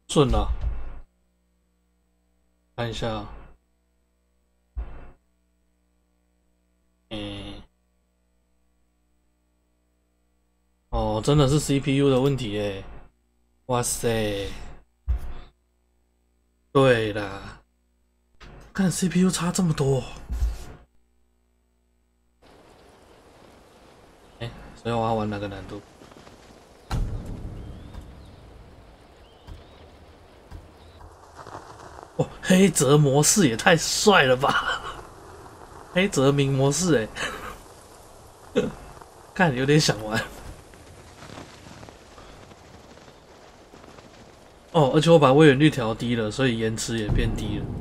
顺了，看一下，哦，真的是 CPU 的问题耶！哇塞，对啦，看 CPU 差这么多，所以我要玩哪个难度？哦，黑泽模式也太帅了吧！黑泽明模式哎，看有点想玩。哦，而且我把位元率调低了，所以延迟也变低了。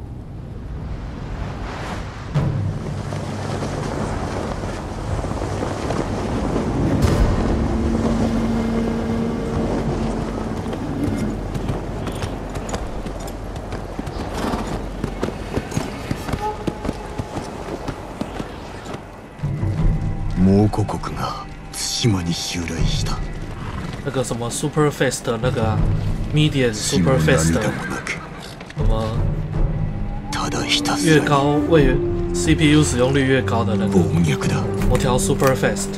蒙古国が対馬に襲来した。 那个什么 Super Fast 那个啊 ，Medium Super Fast， 什么越高位 CPU 使用率越高的那个，我调 Super Fast。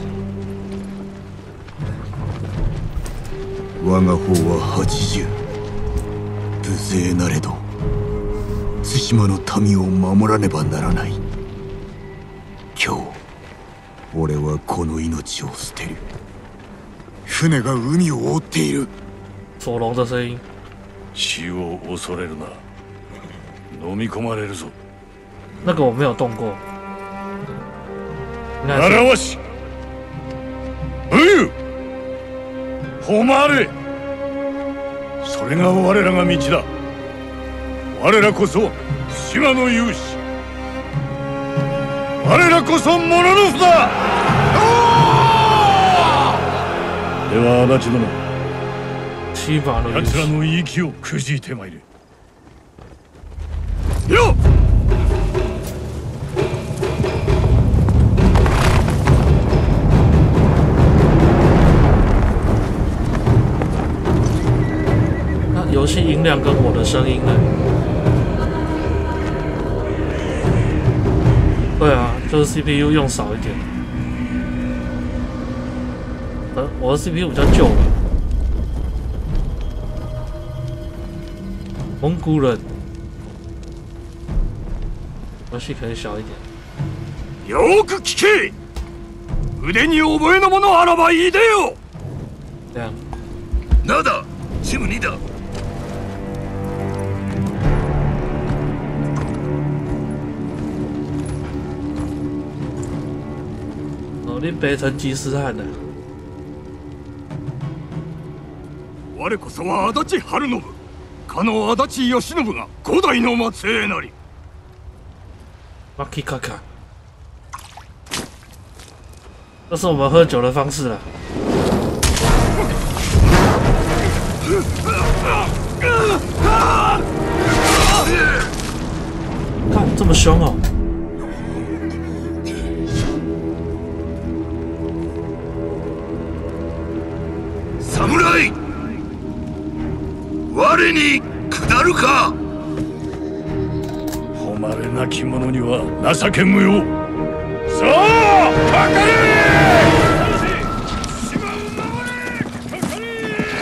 我が方は80。無勢なれど、対馬の民を守らねばならない。今日、俺はこの命を捨てる。船が海を覆っている。 索隆的声音。 死を恐れるな。飲み込まれるぞ。 那个我没有动过。 表し。武勇。誉れ。それが我らが道だ。我らこそ島の勇士。我らこそモノノフだ。では足立殿、奴らの息をくじいてまいれ。よっ。 那游戏音量跟我的声音呢？对啊，就是 CPU 用少一点。我的 CPU 比较旧了。蒙古人，游戏可以小一点。 よく聞け。腕に覚えのものあらばいいでよ。 这样。 なだ、チム2だ。 哦，你北成吉思汗的。 我こそは足立晴信。かの足立義信が五代の末裔なり。 马基卡卡，这是我们喝酒的方式了。看这么凶哦！ 侍。我に下るか。誉れなき者には情け無用。さあかかれ。島を守れ。かかれ。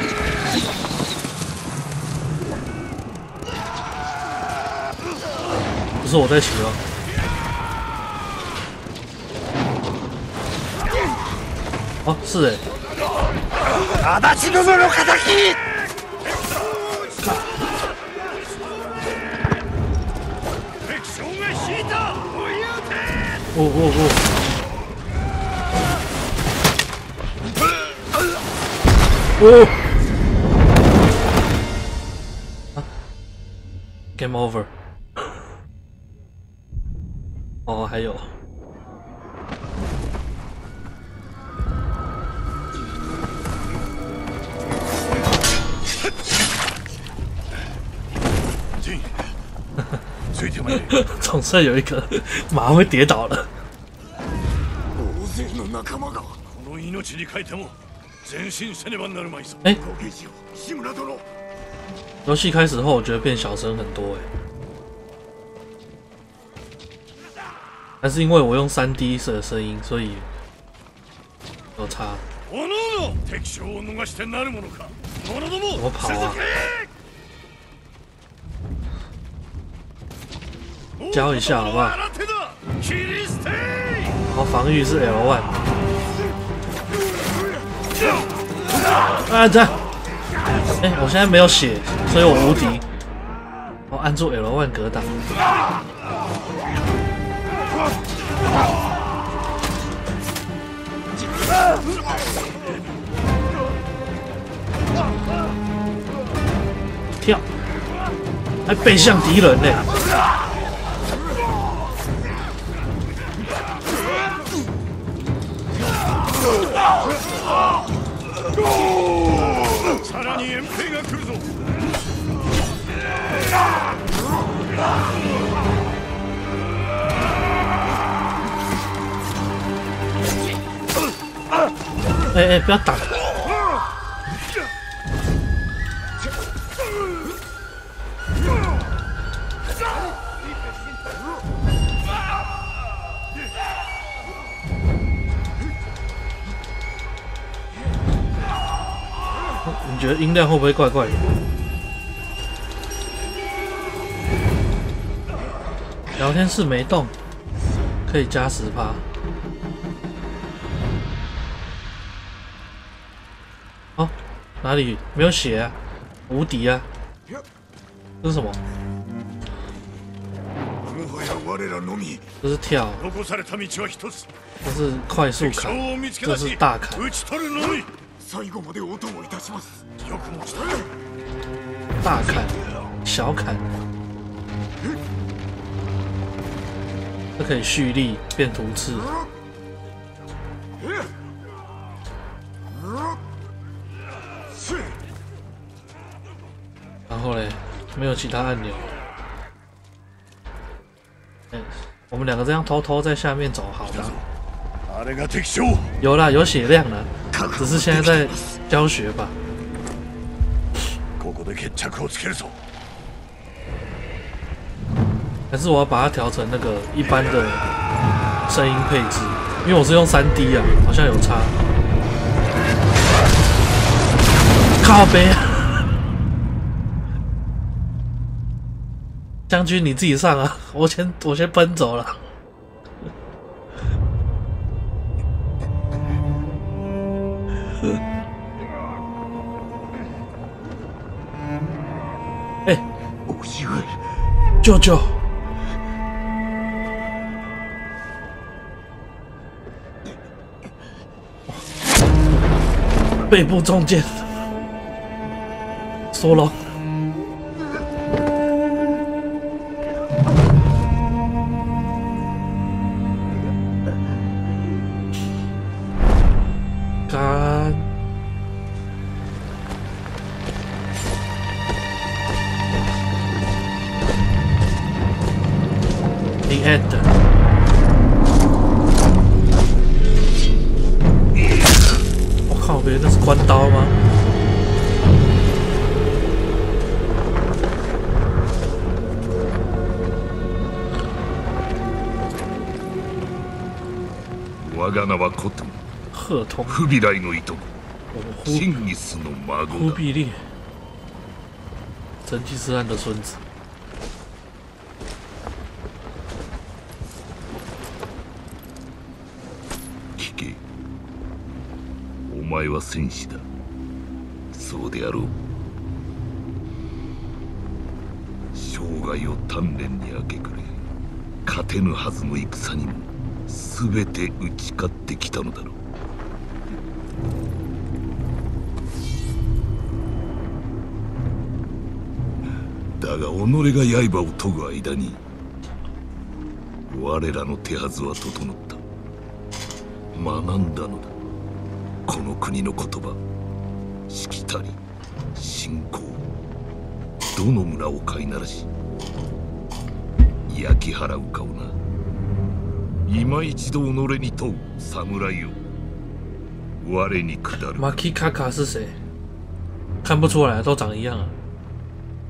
不是我在骑吗？哦，是哎。 足立殿の敵。 哦哦哦！哦！啊 ，Game over。哦，还有。总算有一个马会跌倒了。不游戏开始后，我觉得变小声很多还是因为我用3D 的声音，所以有差。怎么跑啊？教一下好不好？好，防御是 L1。啊，这样。我现在没有血，所以我无敌。我按住 L1 格挡。跳，还背向敌人呢。 さらに遠征が来るぞ。 不要打！你觉得音量会不会怪怪的？聊天室没动，可以加10%。哦，哪里没有血啊？无敌啊！这是什么？这是跳，这是快速砍，这是大砍。大砍，小砍，这可以蓄力变图刺。然后嘞，没有其他按钮。我们两个这样偷偷在下面走，好的。有啦，有血量了，只是现在在教学吧。还是我要把它调成那个一般的声音配置，因为我是用3D 啊，好像有差。靠北啊！将军你自己上啊，我先奔走了。舅舅，背部中箭，缩了。干。我靠，别那是关刀吗？ 我が名はコトン。 鹤通。 フビライのいとこ。シンギスの孫だ。 忽必烈，成吉思汗的孙子。 お前は戦士だ。そうであろう。生涯を鍛錬に明け暮れ、勝てぬはずの戦にも全て打ち勝ってきたのだろう。だが己が刃を研ぐ間に我らの手はずは整った。学んだのだ。この国の言葉、しきたり、信仰、どの村を飼いならし、焼き払うかをな。今一度己に問う侍よ、我に下る。 马基卡卡是谁？看不出来，都长一样啊。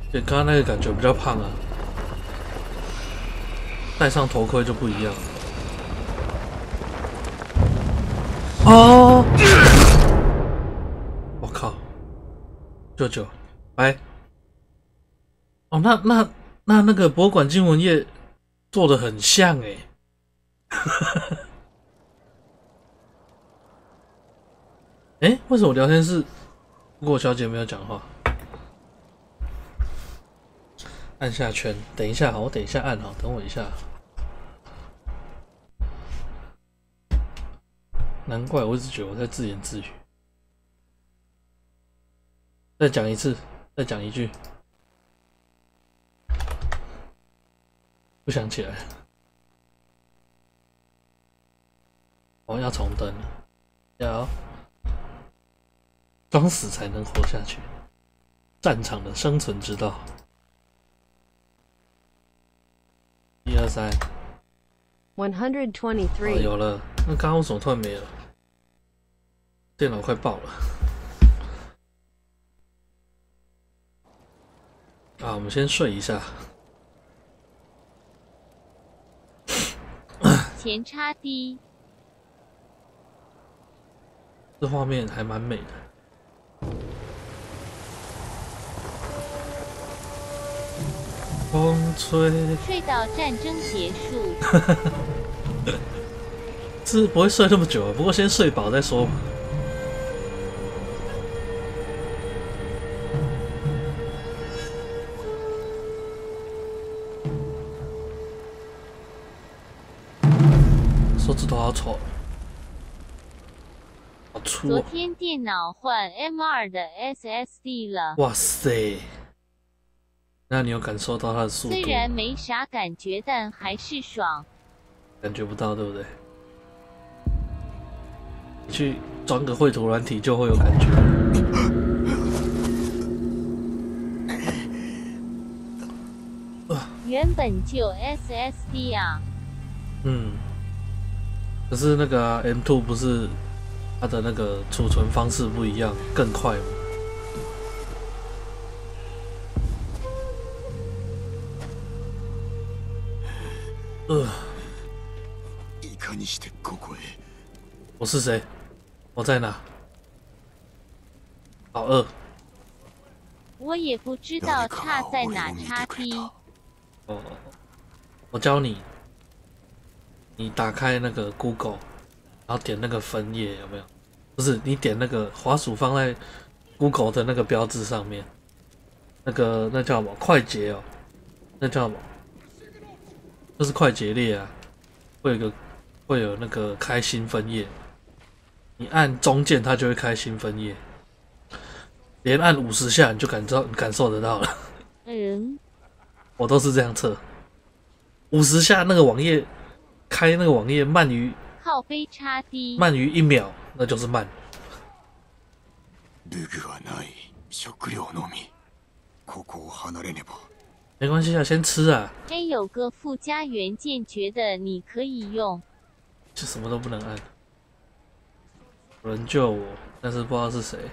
跟刚刚那个感觉比较胖啊，戴上头盔就不一样。哦！我靠！舅舅，拜。哦，那个博物馆经文页做的很像哎。哎，为什么聊天室郭小姐没有讲话？按下圈，等一下，好，我等一下按，好，等我一下。难怪我一直觉得我在自言自语。再讲一次，再讲一句，不想起来。我要重登了，要装死才能活下去，战场的生存之道。1、2、3。 123. 有了，那刚刚为什么突然没了？电脑快爆了。啊，我们先睡一下。 前插 D， 这画面还蛮美的。风吹， 睡到战争结束。 是不会睡那么久啊，不过先睡饱再说。手指头好丑，好粗昨哦！ 天电脑换 M2 的 SSD 了， 哇塞，那你有感受到它的速度？ 虽然没啥感觉，但还是爽。 感觉不到，对不对？你去装个绘图软体就会有感觉。 原本就 SSD 啊， 嗯，可是那个、啊、M2 不是它的那个储存方式不一样，更快吗？ いかにしてここへ。 我是谁？我在哪？好饿。 我也不知道差在哪插 D。 哦，我教你，你打开那个 Google， 然后点那个分页，有没有？不是，你点那个滑鼠放在 Google 的那个标志上面，那叫什么？快捷哦，那叫什么？就是快捷列啊，会有那个开新分页，你按中键它就会开新分页，连按50下你就感受得到了。 嗯， 我都是这样测，50下那个网页开那个网页慢于靠背插 D。 1秒，那就是慢。 武具はない。食料のみ。ここを離れねば。 没关系啊，先吃啊， 还有个附加元件，觉得你可以用。 就什么都不能按。有人救我，但是不知道是谁。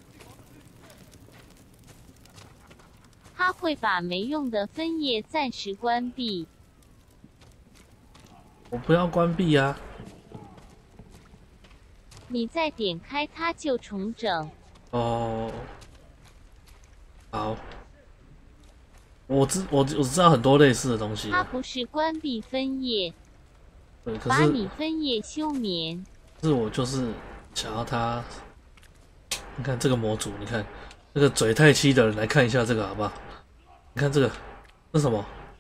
它会把没用的分页暂时关闭。 我不要关闭啊！ 你再点开它就重整。 哦，好，我知道很多类似的东西它啊。 不是关闭分页， 对，可把是你分页休眠。 我就是想要它。你看这个模组，你看那个嘴太七的人来看一下这个好不好？你看这个，这是什么？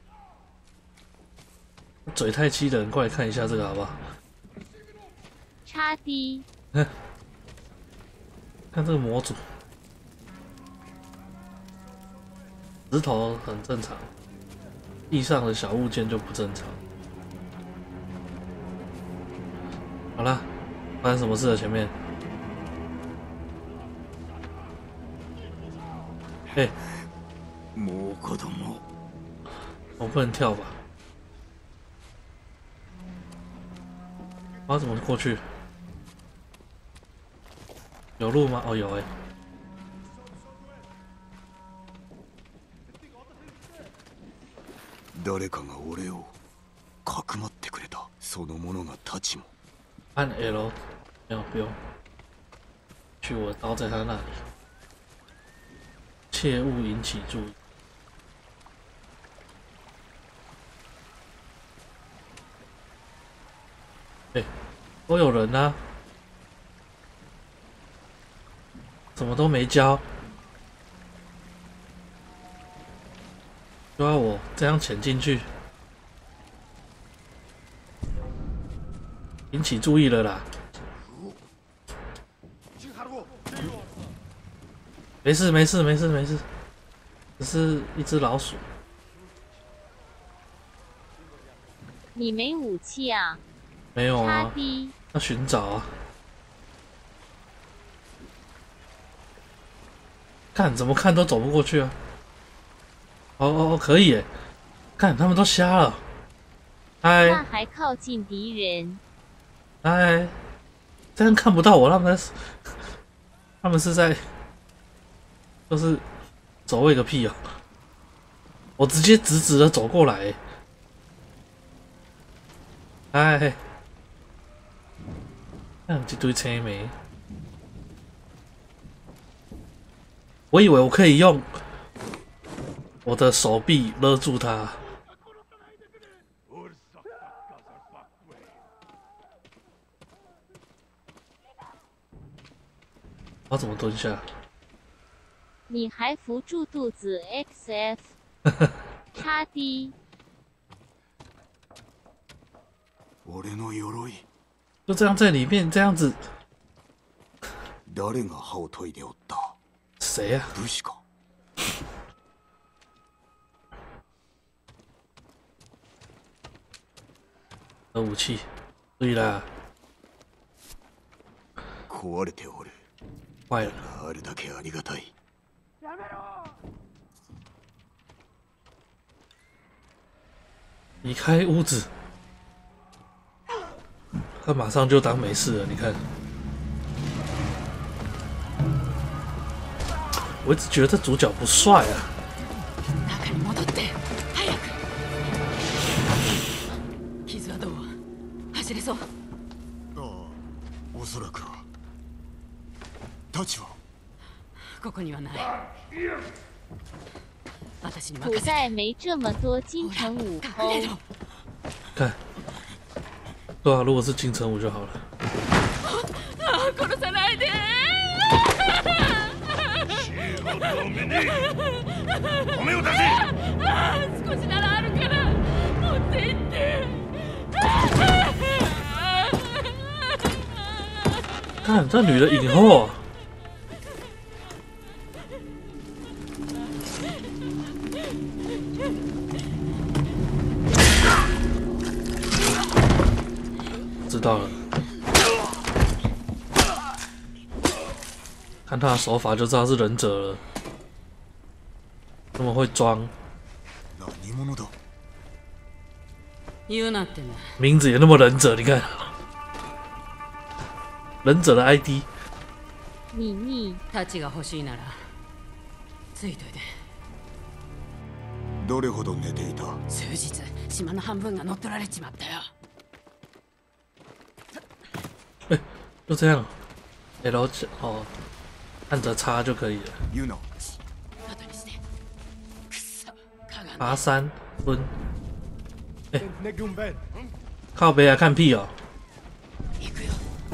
嘴太七的人过来看一下这个好不好？ 插 D。 看这个模组，石头很正常，地上的小物件就不正常。好了，发生什么事了？前面，哎、 もう子供。 我不能跳吧？我要怎么过去？有路吗？哦，有哎、 誰かが俺をかくまってくれた。その者が太刀も。 按 L， 没有不用。去，我的刀在他那里，切勿引起注意。哎、都有人啊，怎么都没教？就要我这样潜进去，引起注意了啦。没事没事没事没事，只是一只老鼠。 你没武器啊？ 没有差啊， 低。 要寻找啊。看怎么看都走不过去啊。哦，可以耶！看他们都瞎了。 那嗨还靠近敌人？ 嗨，这样看不到我，他们是在，就是走位个屁哦！我直接直直的走过来耶。嗨，看一堆青梅，我以为我可以用我的手臂勒住他。我怎么蹲下？ 你还扶住肚子 XF 差低。 俺の鎧。 就这样在里面这样子。 誰が歯を研いでおった？ 谁呀、 武士か？ 武器，注意啦！ 壊れておる。 坏了， あるだけありがたい。 离开屋子，他马上就当没事了。你看，我一直觉得这主角不帅啊。 中に戻って早く。傷はどう？走れそう？ ああ、おそらくは。太刀は？ ここにはない。私に古任せて。 代没这么多金城武隠れ侯。 ろ。 看，对啊，如果是金城武就好了。 ああ、殺さないで。 仕事を見ねえ。米を出せ。 ああ、少しならあるから持って行って。 看这女的影后啊，知道了。看他的手法就知道是忍者了，那么会装， 何者だ？ 言うなってね。 名字也那么忍者，你看，忍者的 ID。 你逆。 太刀が欲しいならついといて。 どれほど寝ていた？ 数日島の半分が乗っ取られちまったよ。 就这样 ，L 哦，按着叉就可以了。 ユナ。 後にして。くそ、かがんで。 爬山蹲，靠北啊，看屁哦！ 行くよ。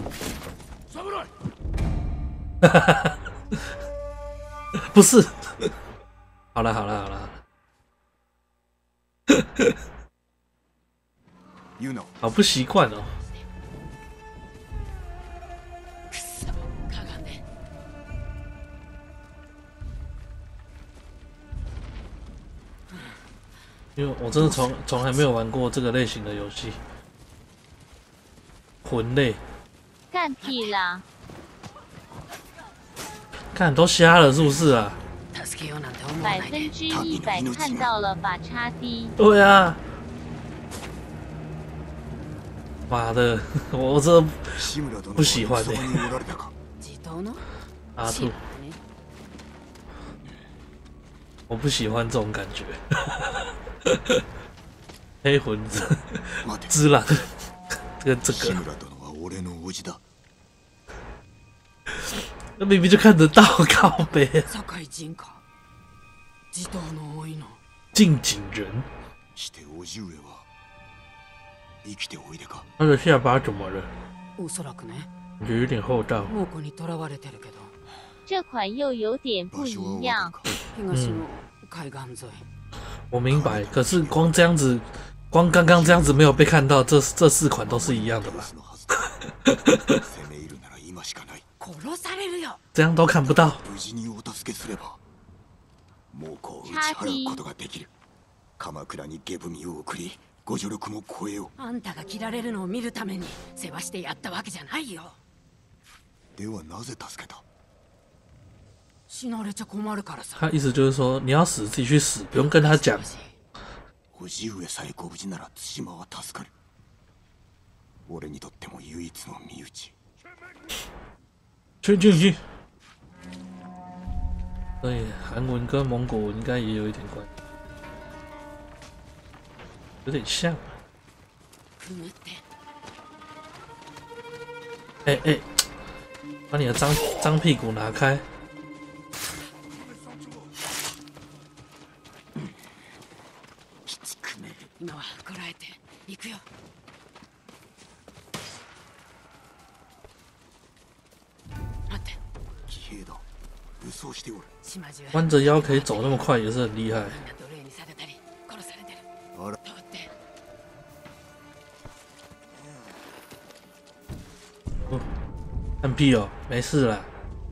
不是，好了好了好了， ユナ。 好不习惯哦。 くそ、かがんで。 因为我真的从来没有玩过这个类型的游戏，魂类， 干屁啦！ 看都瞎了是不是啊？ 助けようなんて思わないで。 100%看到了吧？差低。 对啊，妈的，我真的志村殿不喜欢ねそこにおられたか？ 地頭の阿兔， 知らないね。 我不喜欢这种感觉。 黑魂之狼，这个， 志村殿は俺の叔父だ。 那明明就看得到，靠北。 堺人か。地頭の多いの。 近景人。 して叔父上は生きておいでか。 他的下巴怎么了？ おそらくね。 感觉有点厚道。 猛虎に囚われてるけど。 这款又有点不一样。 東の海岸沿い。 我明白，可是光这样子，光刚刚这样子没有被看到，这4款都是一样的吧？ 殺されるよ。 这样都看不到。 無事にお助けすれば猛虎を打ち払うことができる。鎌倉に下文を送り、ご助力も超えよう。 あんたが切られるのを見るために世話してやったわけじゃないよ。 ではなぜ助けた？ 死なれちゃ困るからさ。 他意思就是说，你要死自己去死，不用跟他讲。 叔父上さえご無事なら対馬は助かる。俺にとっても唯一の身内。 去！所以韩文跟蒙古文应该也有一点关系，有点像。哎，把你的脏屁股拿开！ 今はこらえて行くよ。待って。 騎兵だ。武装しておる。 弯着腰可以走那么快，也是很厉害。哦，看屁哦，没事啦。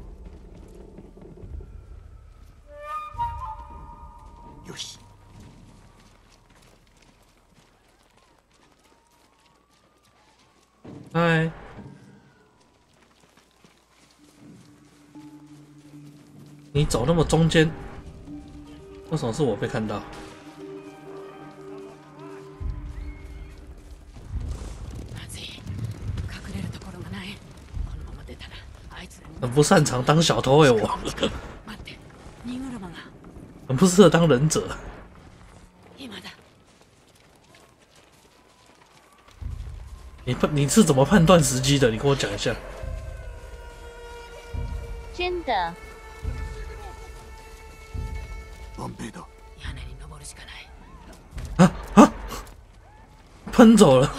よし。 嗨。你走那么中间，为什么是我被看到？很不擅长当小偷我，很不适合当忍者。你是怎么判断时机的？你跟我讲一下。 真的。 喷走了，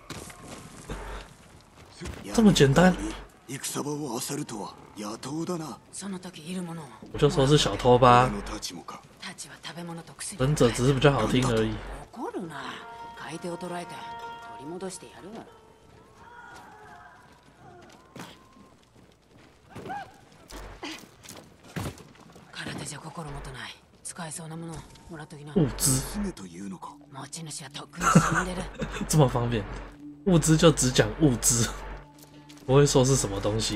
这么简单？我就说是小偷吧，忍者只是比较好听而已。物资这么方便，物资就只讲物资，不会说是什么东西。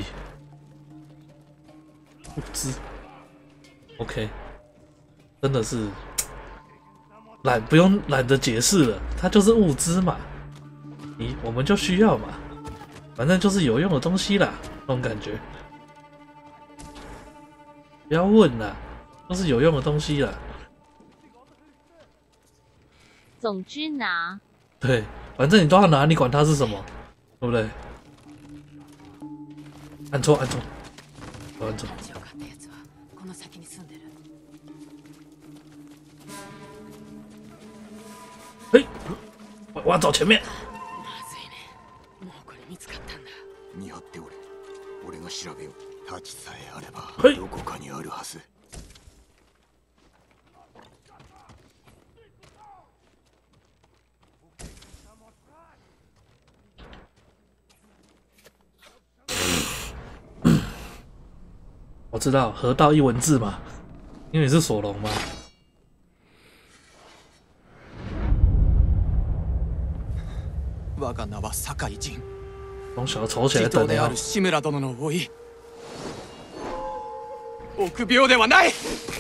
物资 ，OK， 真的是不用懒得解释了，它就是物资嘛，我们就需要嘛，反正就是有用的东西啦，那种感觉。不要问啦，都是有用的东西啦。 总之拿。 对，反正你都要拿，你管它是什么，对不对？按错，按错。嘿，我要走前面。 見張っておれ。俺が調べよう。太刀さえあればどこかにあるはず。 我知道河道一文字嘛，因为你是索隆嘛。 我が名は堺人。 从小丑起来等である志村殿の甥い。臆病ではない。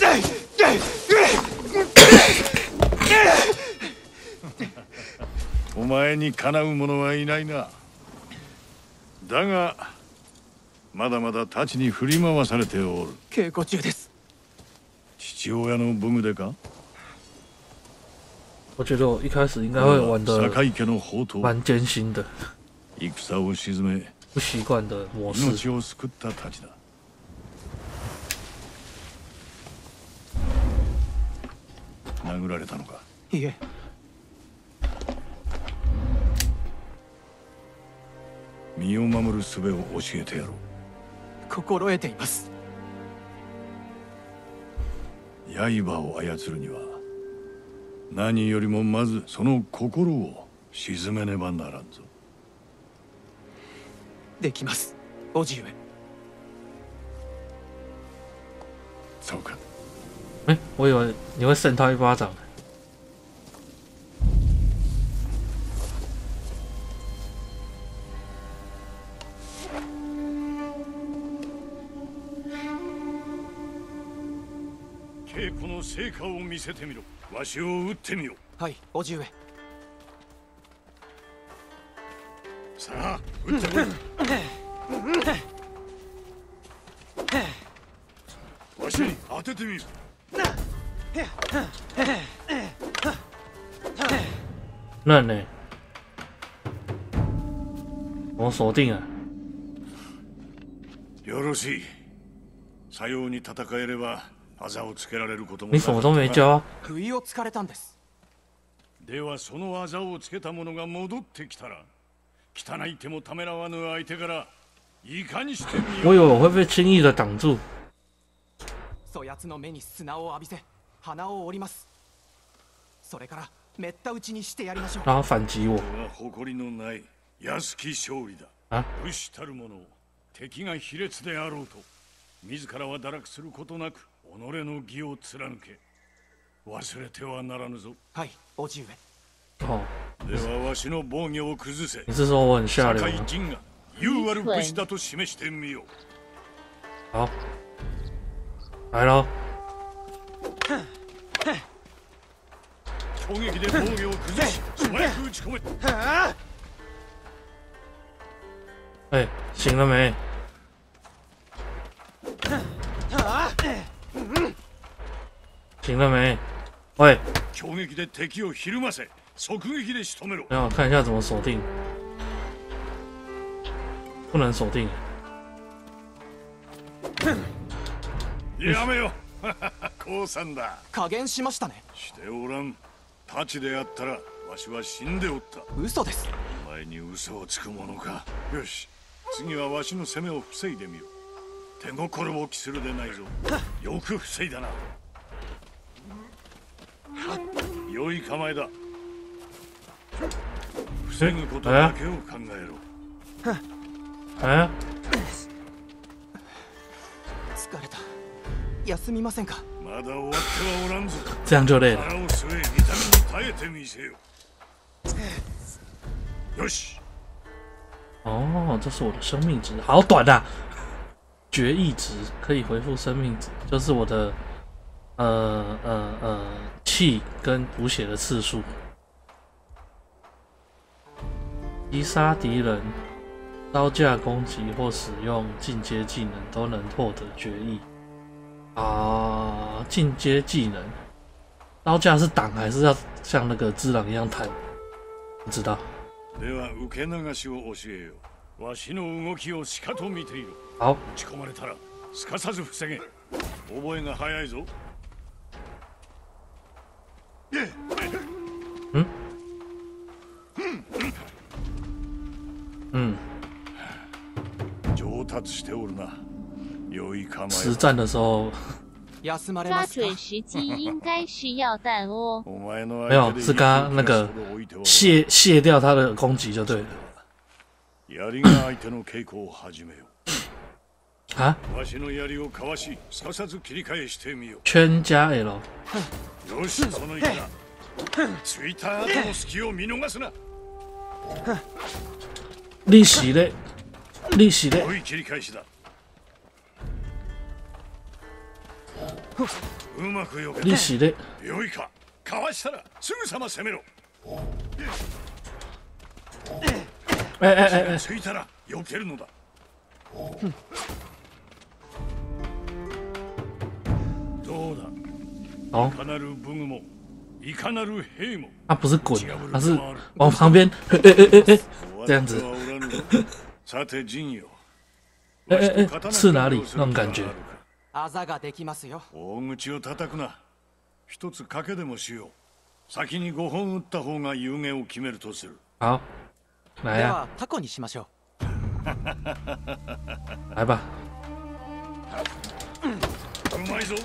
お前にかなう者はいないな。だがまだまだ太刀に振り回されておる。 稽古中です。 父親の武具でか？ 我觉得我一开始应该会玩的坂井家の宝刀蛮艰辛的， 戦を鎮め不习惯的模式。 命を救ったたちだ。殴られたのか？ いえ、 身を守る術を教えてやろう。 心得ています。 刃を操るには何よりもまずその心を鎮めねばならんぞ。 できます、叔父上。 そうか。 哎、我以为你会扇他一巴掌。 稽古の成果を見せてみろ。わしを撃ってみよう。 はい、叔父上。 さあ、撃ってこい。わしに当ててみる。 嫩呢？我锁定了。 よろしい。さように戦えれば技をつけられることも。 你什么都没教啊？ 不意をつかれたんです。 ではその技をつけた者が戻ってきたら、汚い手もためらわぬ相手からいかにしてみよう。 我以为我会被轻易的挡住。 そやつの目に砂を浴びせ、鼻を折ります。それからめった打ちにしてやりましょう。 然后反击我。 これは誇りのない安き勝利だ。 あ？ 武士たる者、敵が卑劣であろうと自らは堕落することなく己の義を貫け。忘れてはならぬぞ。 はい、叔父上。 哦， ではわしの防御を崩せ。 你是说我很下流吗？ 坂井陣が優ある武士だと示してみよう。 好，来喽！ 攻撃で防御を崩し、素早く打ち込め。 哎、醒了没？醒了没？喂， 攻撃で敵をひるませ、側撃で仕留めろ。 让我看一下怎么锁定。不能锁定。 やめよ。降参だ。 加減しましたね。 しておらん。太刀であったらわしは死んでおった。 嘘です。 お前に嘘をつくものか。よし、次はわしの攻めを防いでみよう。手心を期するでないぞ。よく防いだな。良い構えだ。防ぐことだけを考えろ。 哎， 疲れた。休みませんか。 まだ終わってはおらんぞ。 这样就累了。 腹を据え、痛みに耐えてみせよ。よし。 哦，这是我的生命值，好短啊！决议值可以回复生命值，就是我的气跟补血的次数。击杀敌人、刀架攻击或使用进阶技能都能获得决议。啊，进阶技能，刀架是挡还是要像那个只狼一样弹？不知道。 では受け流しを教えよう。わしの動きをしかと見ていろ。 好， 打ち込まれたらすかさず防げ。覚えが早いぞ。上達しておるな。良い構え。 实战的时候休まれ抓ますか。 准时机应该是要弹哦。 お前の没有，是刚刚那个卸掉他的攻击就对了。 槍が相手の稽古を始めよう。 啊， わしの槍をかわし、すかさず切り返してみよ圈加 L， よし、その意気だ。ついた後の隙を見逃すな。 利息嘞，利息嘞， 良い切り返しだ。うまくよけた。 利息嘞， 良いか。かわしたらすぐさま攻めろ。 哎哎哎哎， ついたら避けるのだ。どうだ。 好， かなる武具もいかなる兵も他不是滚，他是往旁边，这样子， さて陣よ。 刺哪里那种感觉。 あざができますよ。 大口を叩くな。一つ賭けでもしよう。先に5本打った方が有限を決めるとする。 好，来呀、 ではタコにしましょ来吧。 うまいぞ。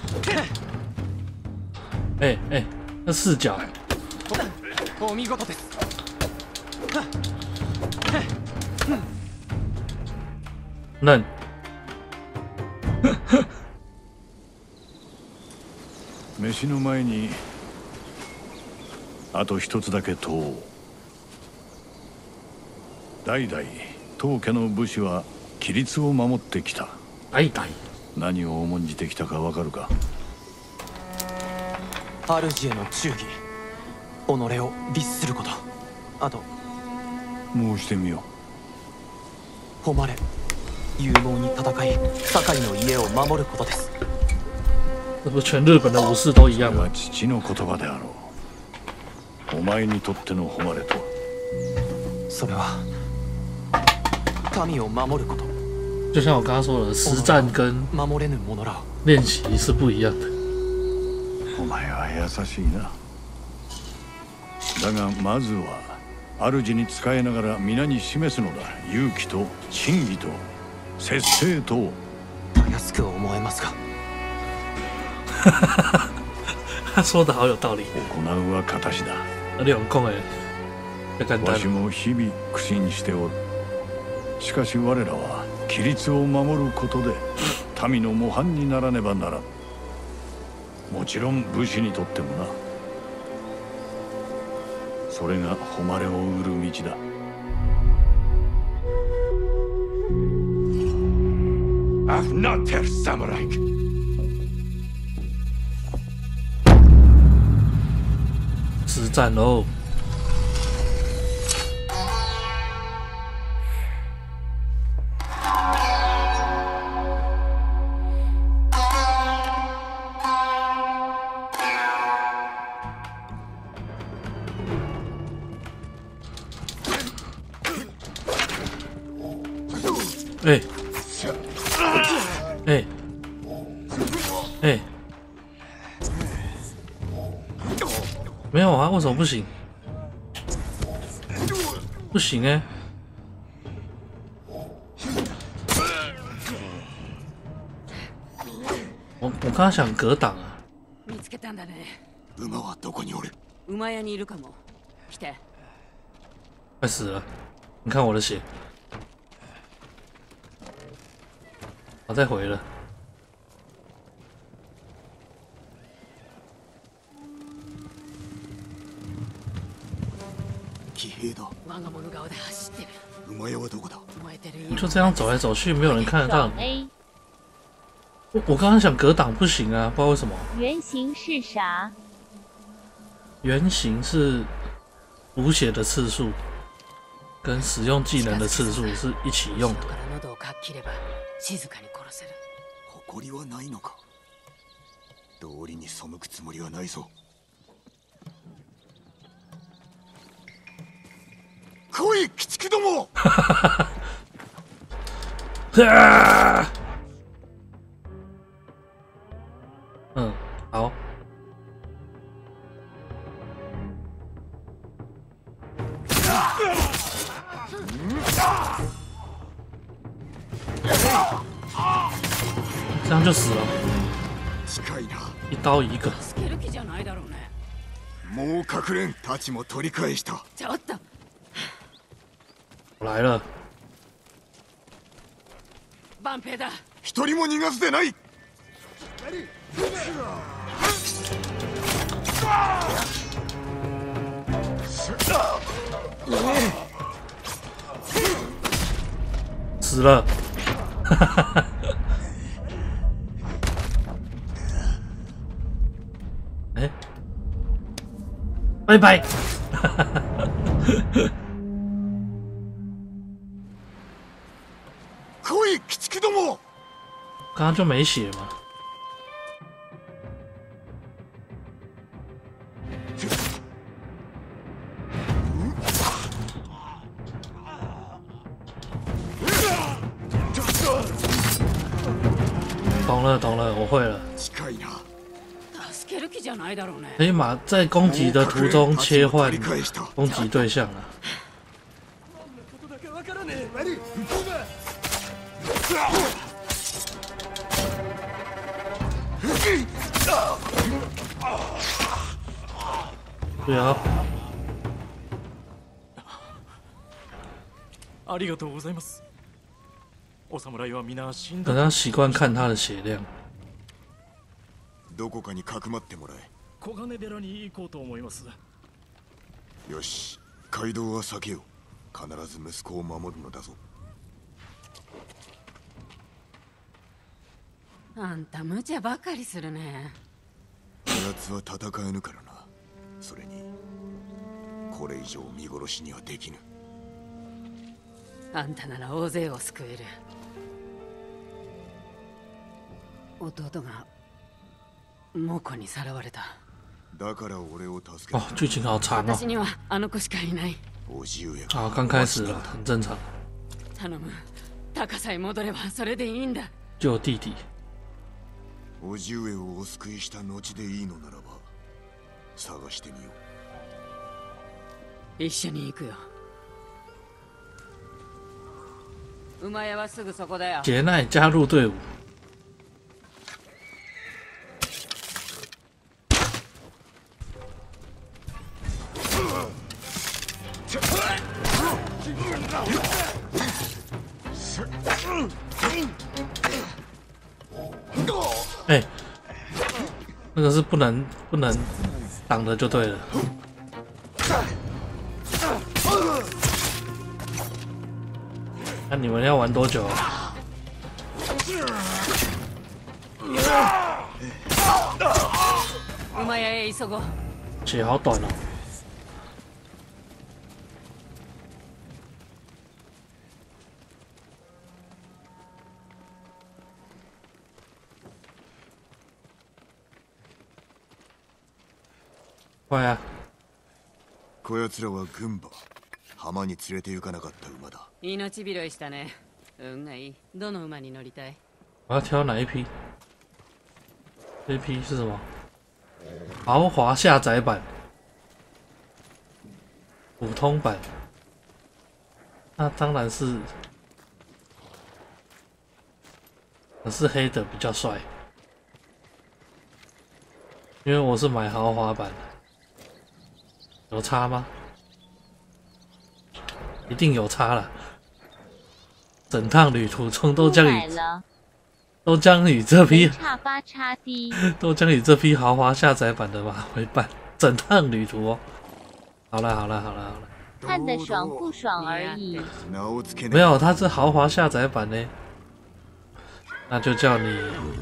那视角， う。お見事です。 嫩， 飯の前にあと一つだけ問おう。代々当家の武士は規律を守ってきた。 代々。 何を重んじてきたかわかるか。 主への忠義、己を律すること、あと申してみよ誉れ、勇猛に戦い堺の家を守ることです。 这不全日本的武士都一う。 样吗？ それは父の言葉であろう。お前にとっての誉れとは。 それは民を守ること。 就像我刚刚说的，实战跟守れぬ者らを。 练习是不一样的。 お前は優しいな。だがまずは主に仕えながら皆に示すのだ。勇気と真義と節制と。 たやすく思えますが。 他说的好有道理。 行うは形だ。 你用讲的，就简单わし。も日々苦心しておる。しかし我らは規律を守ることで民の模範にならねばならん。もちろん武士にとってもな。それが誉れを売る道だ。Afnater Samurai。 实战喽。没有啊，为什么不行？不行哎、我刚刚想格挡啊。 見つけたんだね。 馬はどこにおる？ 馬屋にいるかも。来て。 快死了！你看我的血，我再回了。 騎兵だ。 我が物顔で走ってる。 馬屋はどこだ？ 燃えてる就这样走来走去，没有人看得到爽。A 我刚刚想格挡不行啊，不知道为什么。 原型是啥？ 原型是补血的次数跟使用技能的次数是一起用的。 後ろから喉をかっ切れば静かに殺せる。 誇りはないのか？道理に背くつもりはないぞ。来い、鬼畜ども！ 嗯，好。这样就死了， 近いな。 一刀一个。 助ける気じゃないだろうね。 もう隠れん。太刀も取り返した。 ちょっと。 我来了。 万平だ。 一人も逃がすでない。 死了。哎，拜拜。 来い、鬼畜ども！ 刚刚就没血嘛。 了懂了，我会了。 近いな。 助ける気じゃないだろうね。 可以在攻击的途中切换攻击对象了。对啊。 ありがとうございます。お侍は皆死んだ。 可能习惯看他的血量。 どこかにかくまってもらえ。 小金寺に行こうと思います。 よし、街道は避けよう。必ず息子を守るのだぞ。 あんた無茶ばかりするね。 奴は戦えぬからな。それにこれ以上見殺しにはできぬ。 あんたなら大勢を救える。弟が猛虎にさらわれた。 だから俺を助け哦，剧情好长哦。 私にはあの子しかいない。 おじ上啊，刚开始了，很正常。 頼む。高さえ戻ればそれでいいんだ。 就有弟弟。 おじ上をお救いした後でいいのならば探してみよう。一緒に行くよ。馬屋はすぐそこだよ。 杰奈加入队伍。哎，那个是不能挡的就对了。那你们要玩多久？ 馬屋へ急ごう。 血好短哦。快啊！ こやつらは軍馬。浜に連れて行かなかった馬だ。 命拾いしたね。運がいい。どの馬に乗りたい？ 我要挑哪一批？这一批是什么？豪华下载版、普通版。那当然是，可是黑的比较帅，因为我是买豪华版的。有差吗？一定有差了。整趟旅途中都将以这批都将以这批豪华下载版的马为伴，整趟旅途哦。好了， 看得爽不爽而已。 没有，它是豪华下载版呢，那就叫你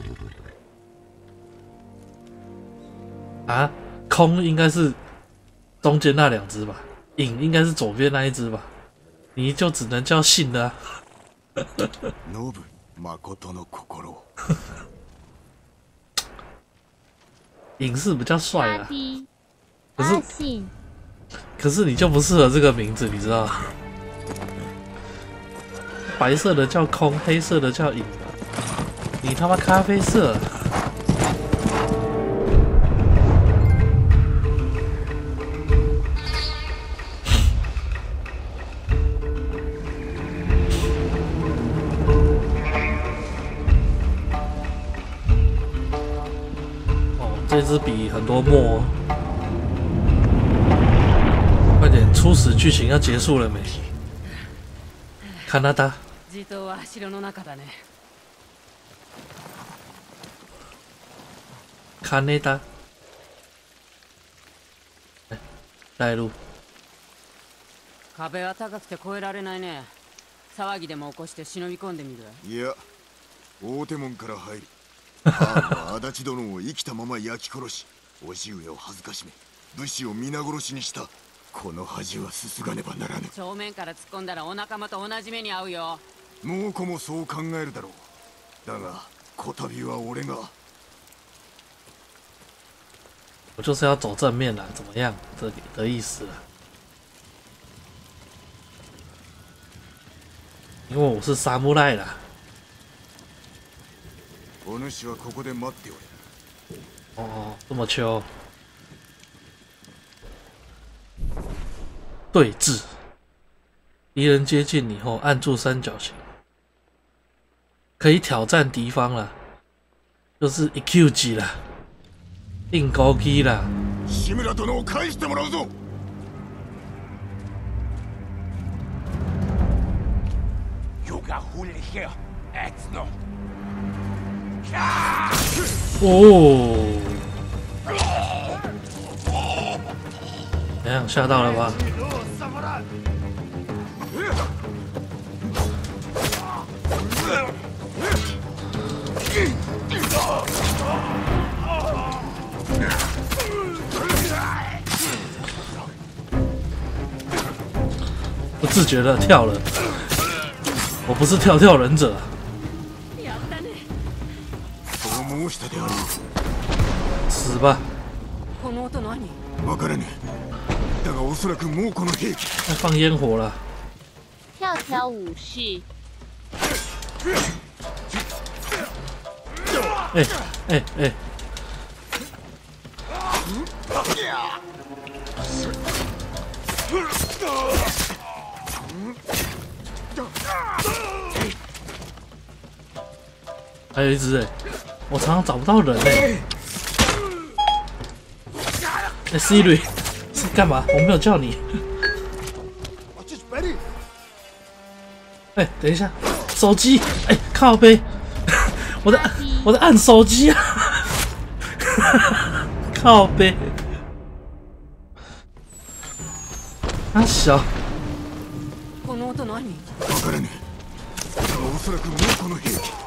啊，空应该是中间那两只吧，影应该是左边那一只吧，你就只能叫信的啊。影是比较帅啊，可是你就不适合这个名字，你知道吗？白色的叫空，黑色的叫影，你他妈咖啡色。这支比很多墨，快点！初始剧情要结束了没？カナダ。 地頭は城の中だね。 カネダ。带路。 壁は高くて越えられないね。騒ぎでも起こして忍び込んでみる。 いや、大手門から入る。足立殿を生きたまま焼き殺し、叔父上を恥ずかしめ、武士を皆殺しにした。この恥はすすがねばならぬ。 正面から突っ込んだらお仲間と同じ目に遭うよ。 猛虎もそう考えるだろう。だがこたびは俺が。 我就是要走正面啦，怎么样？这的意思啦。因为我是沙姆赖啦。 お主はここで待っておれ。 哦，这么秋。对峙，敌人接近你后按住三角形，可以挑战敌方啦，就是一 Q 级啦，定高级啦。 志村殿を返してもらうぞ。 哦，怎样吓到了吧？不自觉的跳了，我不是跳跳忍者啊。死吧！ この音何？ わからぬ。だがおそらく猛虎の兵器。 要放烟火了。 跳跳武士， 哎哎哎！还有一只哎，我常常找不到人哎。哎 ，Siri 是干嘛？我没有叫你。哎，等一下，手机，哎，靠背，我在按手机啊，靠背，啊小。 この音何？ わからぬ。だがおそらく猛虎の兵器。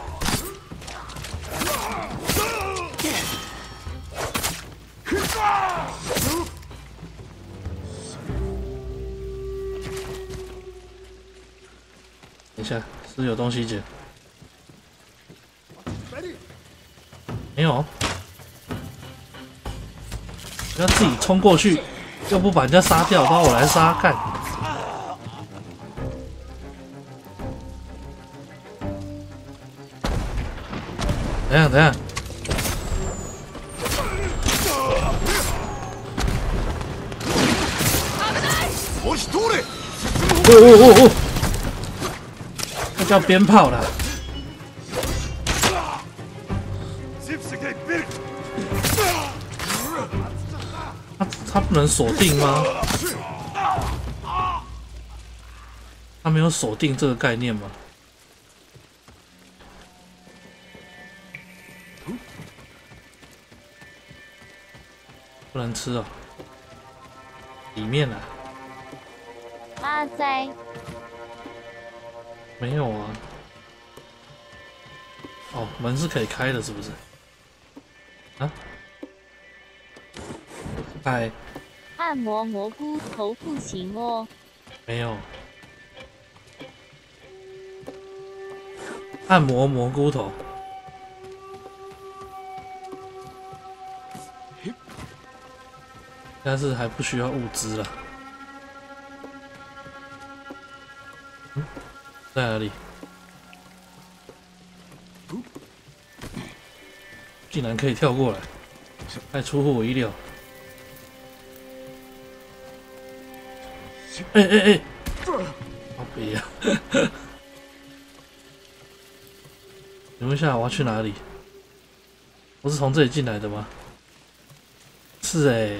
等一下，是不是有东西捡？没有，不要自己冲过去，又不把人家杀掉，把我来杀，干！等一下，等一下。哦！那叫鞭炮啦！他不能锁定吗？他没有锁定这个概念吗？不能吃哦，里面啊。 阿哉， 没有啊。哦，门是可以开的，是不是？啊？开。 按摩蘑菇头不行哦。 没有。按摩蘑菇头。但是还不需要物资了。嗯，在哪里？竟然可以跳过来，太出乎我意料。哎哎哎！好别呀！请问一下，我要去哪里？我是从这里进来的吗？是哎。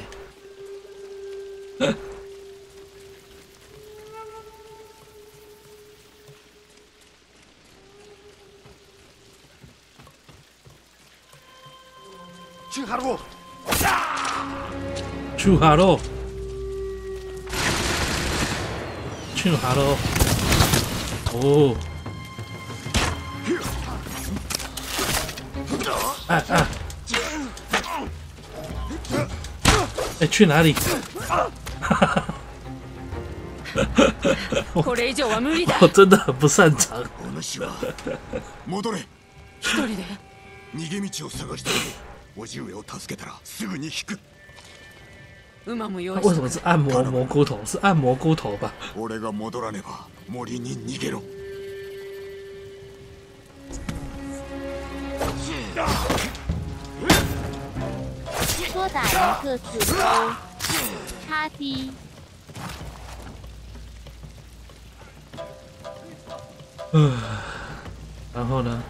去哈喽！ 去哈喽！去哈喽！哦！哎哎！哎，去哪里？ これ以上は無理だ。 我真的很不擅长。 お主は戻れ。 一人で。 逃げ道を探しておじ上を助けたらすぐに引く。 馬も用意。 为什么是按摩蘑菇头？是按蘑菇头吧？ 俺が戻らねば森に逃げろ。 多打一个字O。叉 D。 然后呢？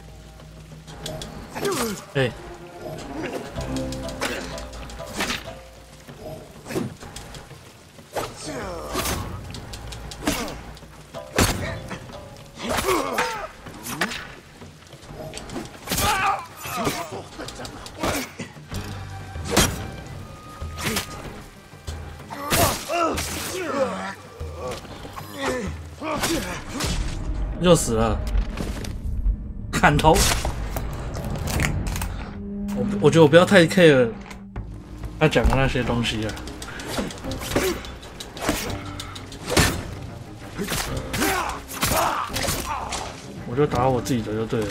哎。又死了，砍头！我觉得我不要太 care 他讲的那些东西了。我就打我自己的就对了。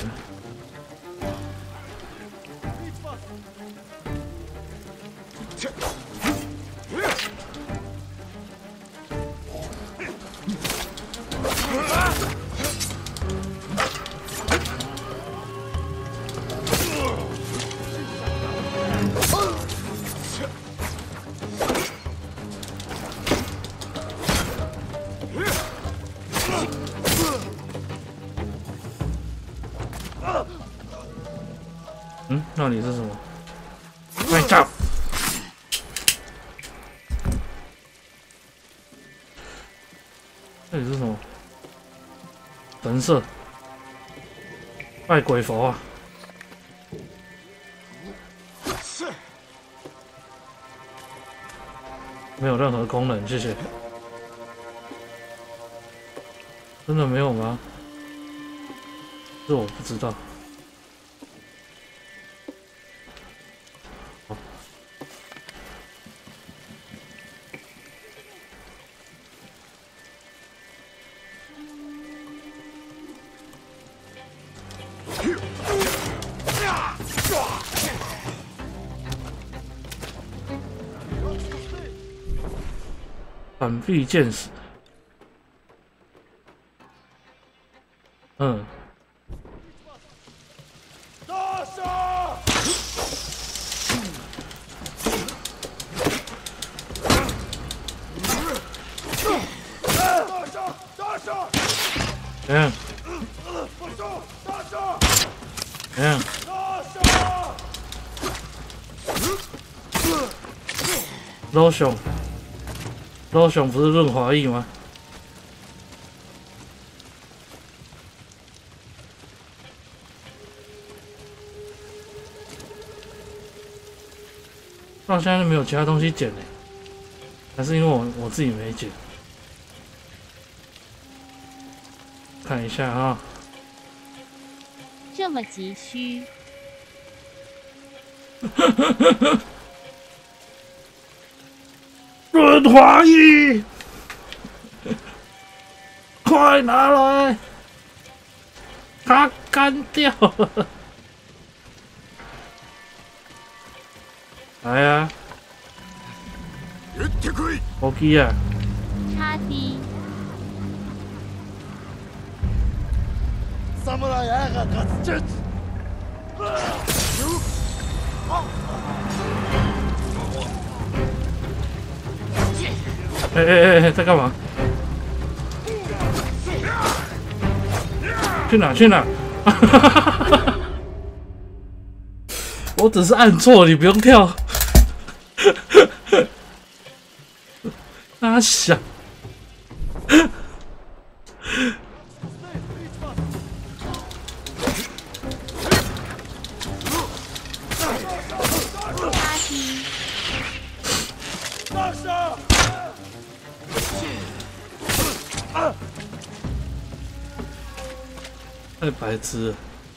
那里是什么？快照！这里是什么？神社，拜鬼佛啊！没有任何功能，谢谢。真的没有吗？这我不知道。反臂剑士，lotion 不是润滑液吗？到现在都没有其他东西捡呢，还是因为我自己没捡？看一下啊， 这么急需。 润滑液，快拿来！它干掉了。来呀！OK 啊。 叉 D。 侍愛が勝つ術。 哎，在干嘛？去哪？去哪？我只是按错，你不用跳。他想。太白痴了！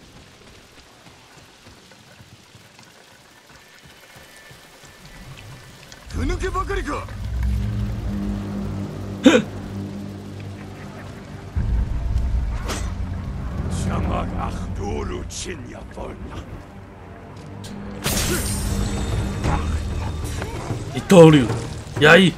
ふぬけばかりか！ Чамага долу чиня больно. 一刀流，压抑。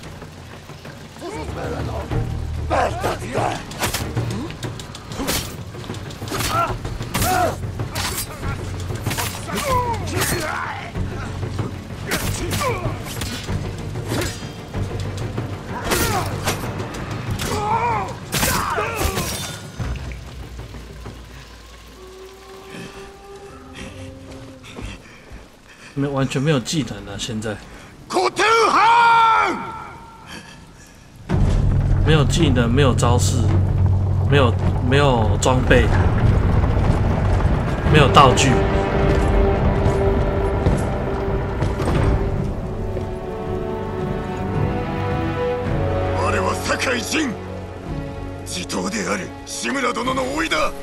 完全没有技能了，现在古天行， 没有技能，没有招式，没有装备，没有道具。 我は酒井仁、地頭である志村殿の甥だ。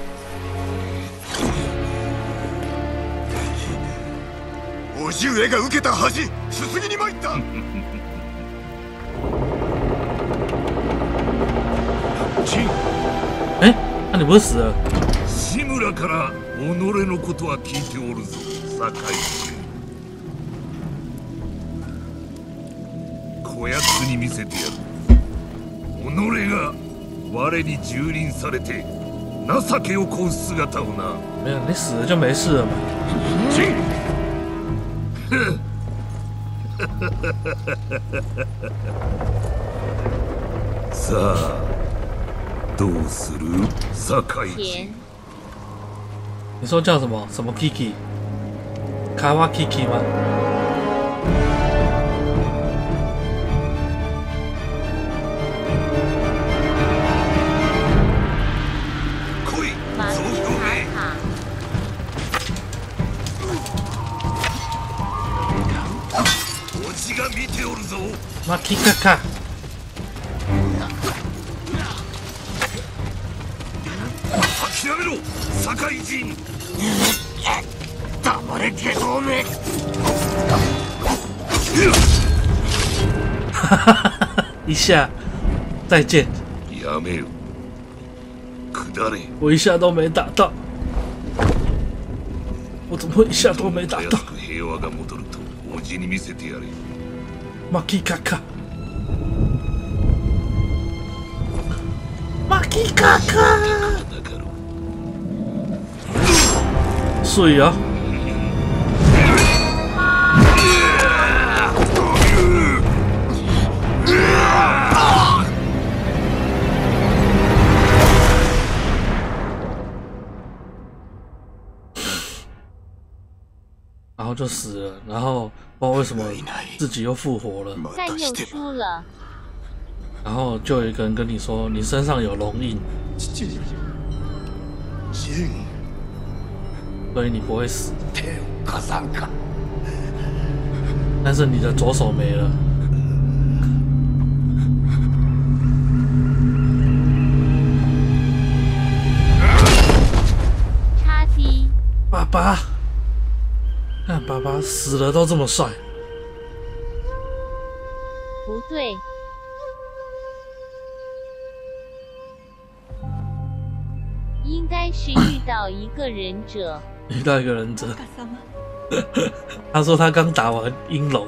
叔父上が受けた恥、すすぎに参った。 金、 哎，那你不是死了？ 志村から己のことは聞いておるぞ、酒井仁。こやつに見せてやる。己が我に蹂躙されて情けをこう姿をな。 没有，你死了就没事了嘛。 金。さあどうする酒井仁。 你说叫什么？什么 Kiki？ 卡哇 Kiki 吗？ 来い、 马総匹兵衛。 卡おじが見ておるぞ。 马 Kika 卡。 諦めろ、酒井仁。 黙れ下等め。 一下，再见。 やめよ。下れ。 我一下都没打到，我怎么会一下都没打到？ たやすく平和が戻るとおじに見せてやれ。 马 Kika 卡。马 Kika 卡。 だから水啊！然后就死了，然后不知道为什么自己又复活了， 但又输了。 然后就有一个人跟你说你身上有龙印， 仁、 所以你不会死， 手を貸さんか。 但是你的左手没了。 叉 D 爸爸，看爸爸死了都这么帅， 不对，应该是遇到一个忍者。 遇到一个忍者。他说他刚打完鹰龙。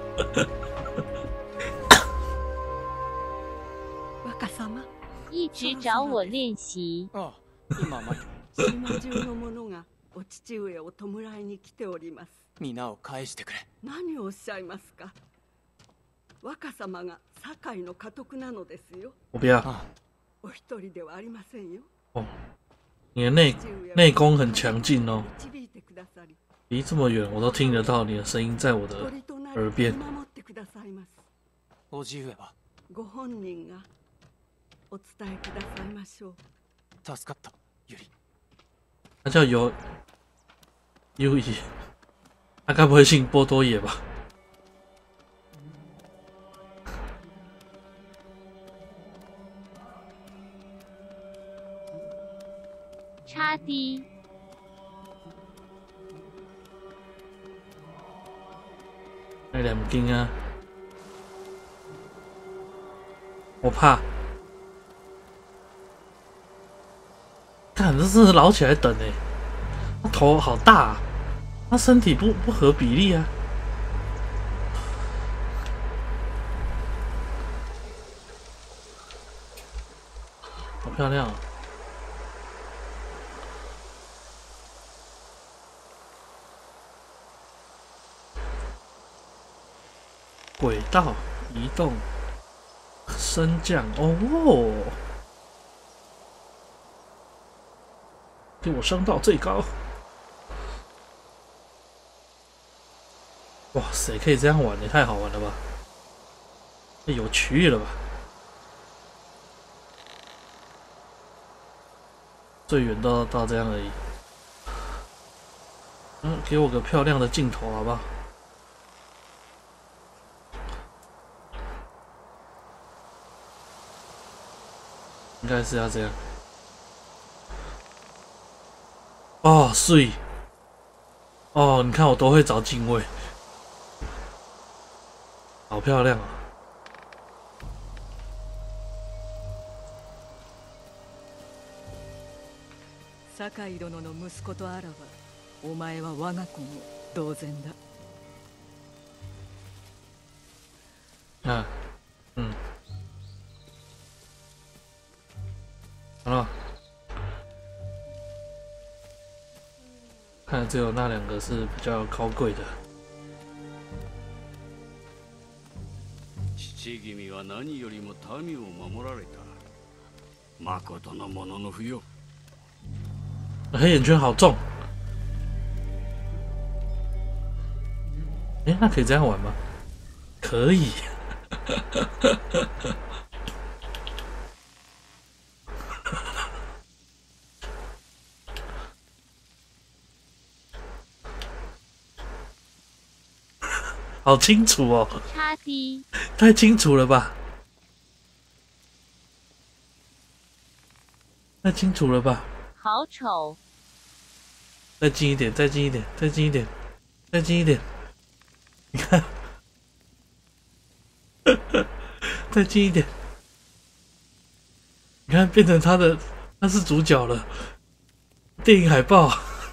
一直找我练习。 ああ、今まで島中の者がお父上を弔いに来ております。 皆を返してくれ。 何をおっしゃいますか。若様が堺の家督なのですよ。 我不要。 お一人ではありませんよ。 哦，你的内功很强劲哦，离这么远我都听得到你的声音在我的耳边。 叔父上はご本人がお伝えくださいましょう。 助かった、ユリ。 他叫尤伊，他该不会姓波多野吧？ 叉 D 那两斤啊，我怕。看，这是捞起来等哎，他头好大啊，他身体不合比例啊。好漂亮啊！轨道移动，升降哦，给我升到最高。 哇塞，可以这样玩，也太好玩了吧！太有趣了吧！最远到这样而已。给我个漂亮的镜头好不好？应该是要这样。哦，水。哦，你看我都会找镜位，好漂亮啊！ 酒井殿の息子とあらば、お前は我が子も同然だ。 啊，好了，看来只有那两个是比较高贵的。 父君は何よりも民を守られた。誠のものの不よ。 黑眼圈好重。那可以这样玩吗？可以。好清楚哦！ 叉 D， 太清楚了吧？太清楚了吧？ 好丑！ 再近一点，再近一点，再近一点，再近一点！你看，再近一点！你看，变成他是主角了。电影海报。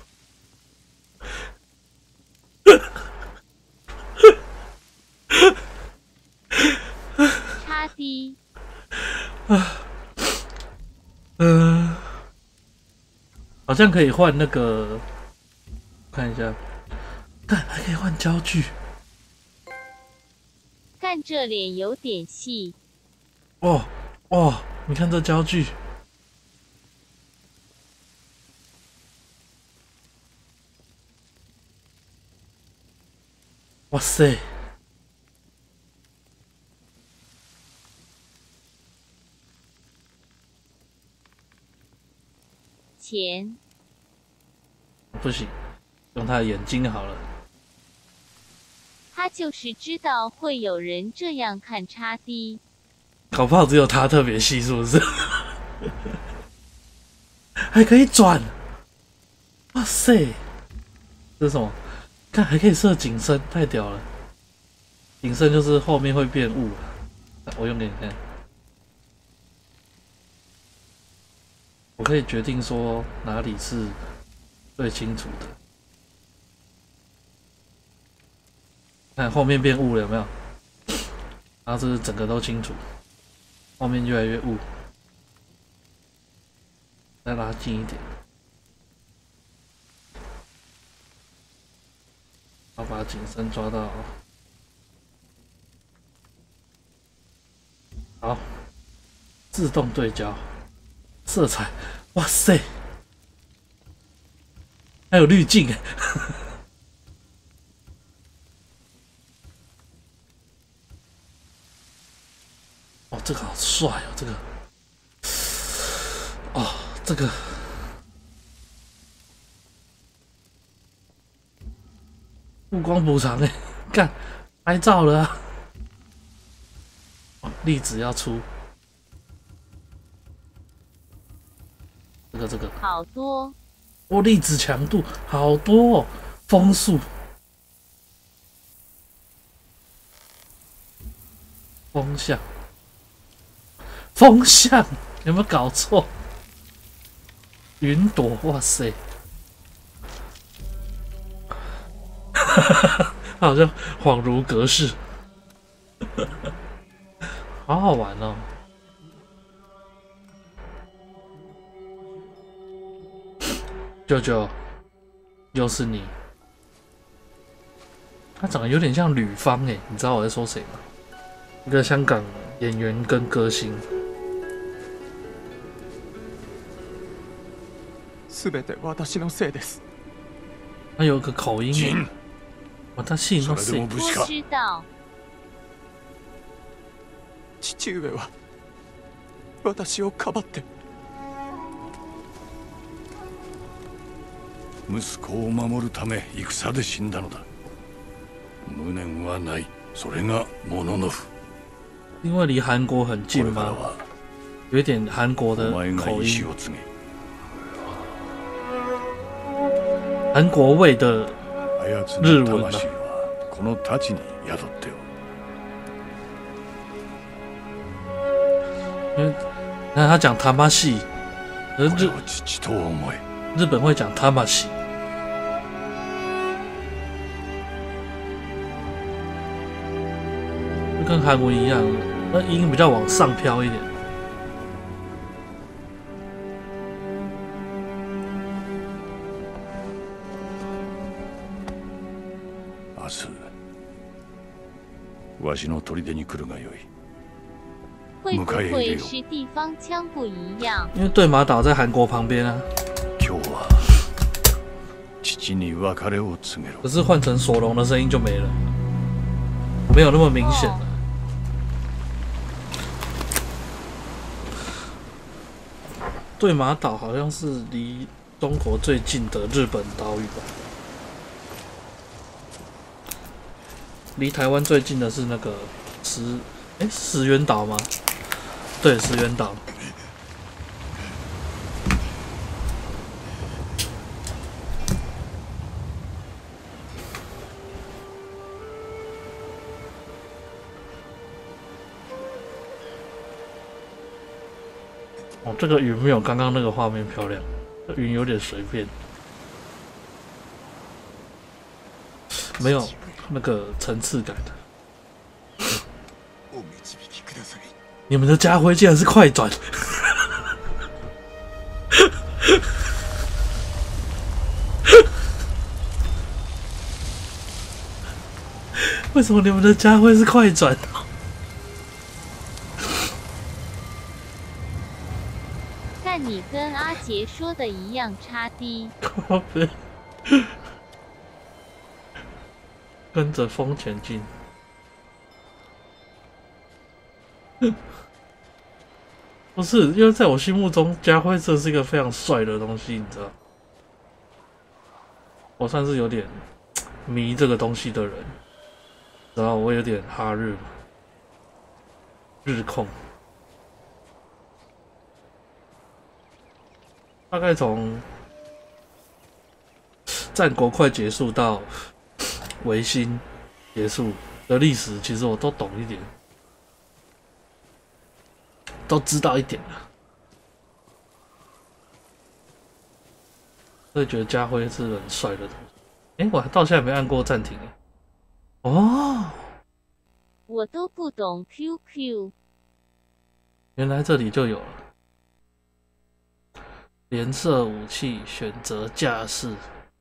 叉 D， 好像可以换那个，看一下，看还可以换焦距。 干这脸有点细。 哦，你看这焦距。哇塞！ 钱不行，用他的眼睛好了。 他就是知道会有人这样看叉 D， 搞不好只有他特别细，是不是？还可以转，哇塞！这是什么？看还可以设景深，太屌了！景深就是后面会变雾，我用给你看。我可以决定说哪里是最清楚的。看后面变雾了有没有？然后这是整个都清楚，后面越来越雾。再拉近一点，然后把景深抓到。好，自动对焦，色彩，哇塞，还有滤镜哎！哦，这个好帅哦，这个，哦，这个，目光补偿哎，干，拍照了啊！粒子要出，这个好多哦，粒子强度好多哦，风速，风向有没有搞错？云朵，哇塞，好像恍如隔世。好好玩哦！舅舅，又是你。他长得有点像吕方哎，你知道我在说谁吗？一个香港演员跟歌星。 全て私のせいです。 他有个口音。 私のせい。 それでも武士か。 知道。 父上は私をかばって息子を守るため戦で死んだのだ。無念はない。それがモノノフ。 因为离韩国很近吗？有一点韩国的口音。韩国味的日文啊。 この太刀に宿っておる。 因为那他讲他妈系，日本会讲他妈系，就跟韩文一样，那音比较往上飘一点。 明日、わしの砦に来るがよい。 会不会是地方腔不一样？ 因为对马岛在韩国旁边啊。 今日は父に別れを告げろ。 可是换成索隆的声音就没了，没有那么明显了。对马岛好像是离中国最近的日本岛屿吧？离台湾最近的是那个石垣岛吗？对，石垣岛。哦，这个云没有刚刚那个画面漂亮，这云有点随便，没有那个层次感的。你们的家徽竟然是快转！为什么你们的家徽是快转？ 看你跟阿杰说的一样差低。 跟着风前进。不是，因为在我心目中，家徽这是一个非常帅的东西，你知道？我算是有点迷这个东西的人，然后我有点哈日控，大概从战国快结束到维新结束的历史，其实我都懂一点。都知道一点了，所以觉得家辉是很帅的东西。我到现在没按过暂停哦。 我都不懂 QQ。 原来这里就有了。连射武器，选择架势，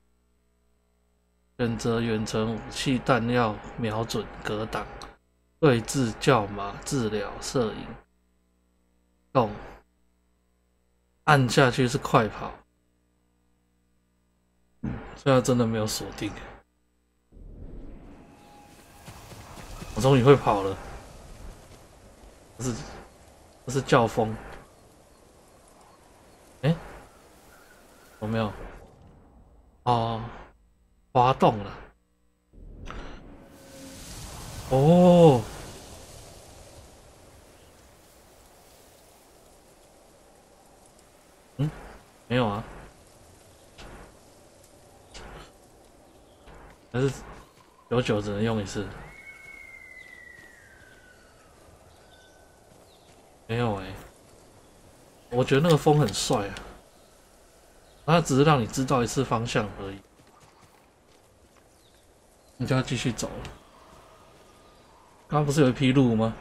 选择远程武器弹药瞄准格挡，对峙叫码治疗摄影。动，按下去是快跑，现在真的没有锁定。我终于会跑了，这是教风。有没有？哦，滑动了。哦。没有啊，还是99只能用一次。没有我觉得那个风很帅啊，它只是让你知道一次方向而已，你就要继续走了。刚刚不是有一匹鹿吗？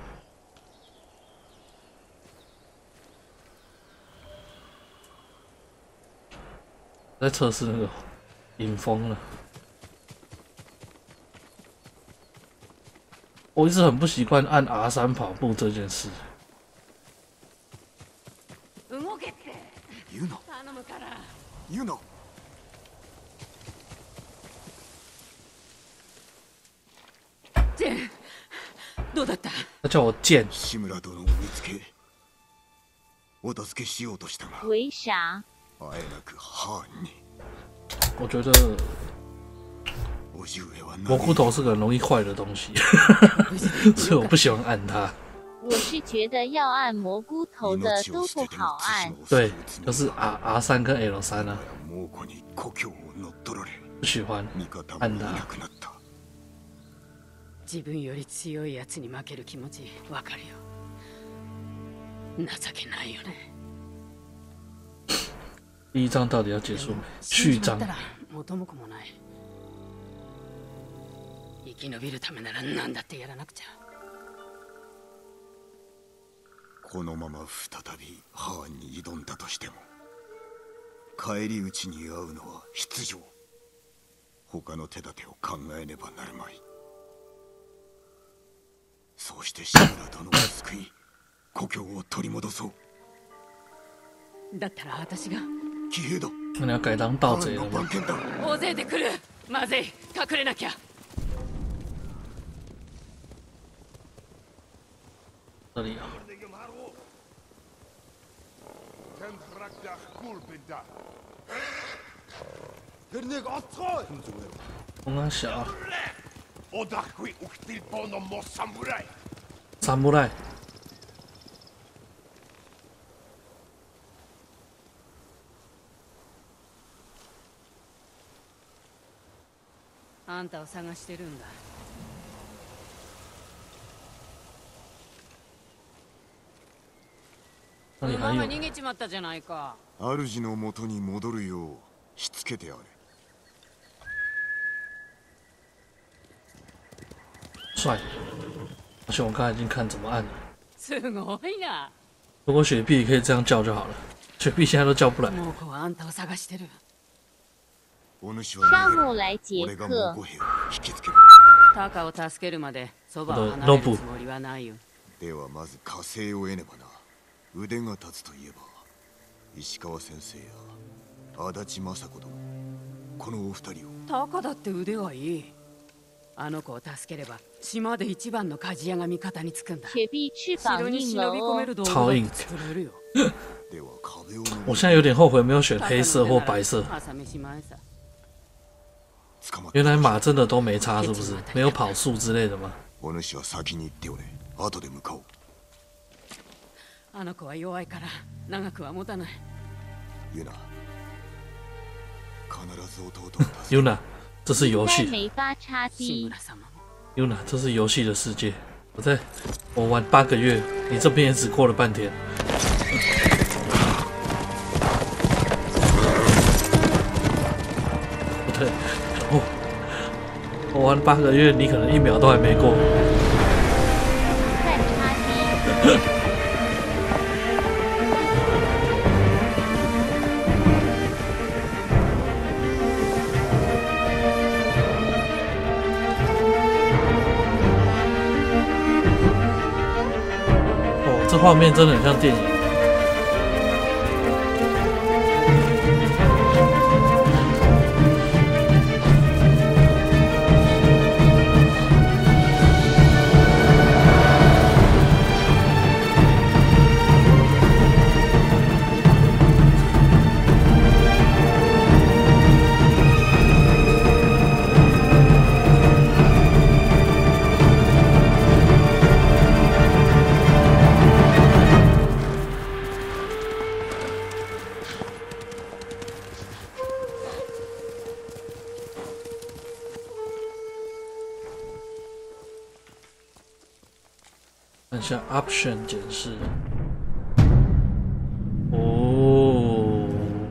在测试那个引风了。我一直很不习惯按 R3 跑步这件事。 健どうだった？ 他叫我剑。 志村殿を見つけお助けしようとしたが为啥？ あえなくハーンに。 我觉得叔上は蘑菇头是个很容易坏的东西，所以我不喜欢按它。 我是觉得要按蘑菇头的都不好按。 对，就是 R3跟 L3啊，不喜欢按它。 自分より強いやつに負ける気持ちわかるよ。情けないよね。 第一章到底要结束没？序章。 元も子もない。生き延びるためなら何だってやらなくちゃ。 このまま再びハーンに挑んだとしても返り討ちに遭うのは必定。他の手立てを考えねばなるまい。そうして志村殿を救い故郷を取り戻そう。 だったら私が騎兵だ。 你要改当盗贼了吗？ 大勢で来る。まずい、隠れなきゃ。 这里啊。我刚小。侍。 あんたを探してるんだ。 那里还有。 逃げちまったじゃないか。 主の元に戻るようしつけてあれ。 帅，而且我刚才已经看怎么按了。 すごいな。 如果雪碧可以这样叫就好了，雪碧现在都叫不来。 もう子はあんたを探してる。 沙漠来杰克。 タカを助けるまでそばを離れるつもりはないよ。 ではまず火星を得ねばな。腕が立つといえば石川先生や足立雅子殿、このお二人を。 タカだって腕はいい。あの子を助ければ島で一番の鍛冶屋が味方につくんだ。 雪碧翅膀硬了哦。 超硬。我现在有点后悔没有选黑色或白色。原来马真的都没差，是不是？没有跑速之类的吗？ お主は先に行っておれ。後で向かおう。 あの子は弱いから長くは持たない。 ユナ、必ず弟を助け。 ユナ，这是游戏。 没发叉 D。 ユナ，这是游戏的世界。我玩8个月，你这边也只过了半天。不对，我玩8个月，你可能1秒都还没过。 再叉 D。 这画面真的很像电影。按下 Option 检视。哦，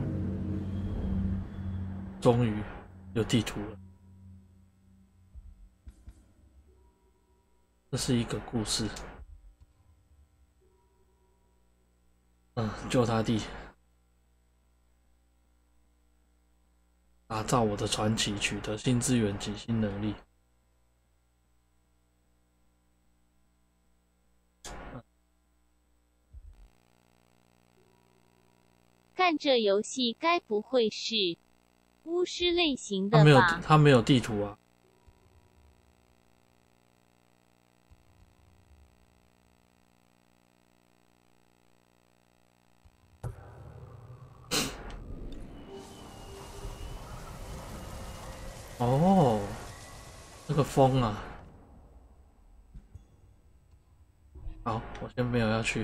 终于有地图了。这是一个故事。救他弟，打造我的传奇，取得新资源及新能力。 干这游戏该不会是巫师类型的吧？ 他没有地图啊。 哦，这个风啊，好，我先没有要去。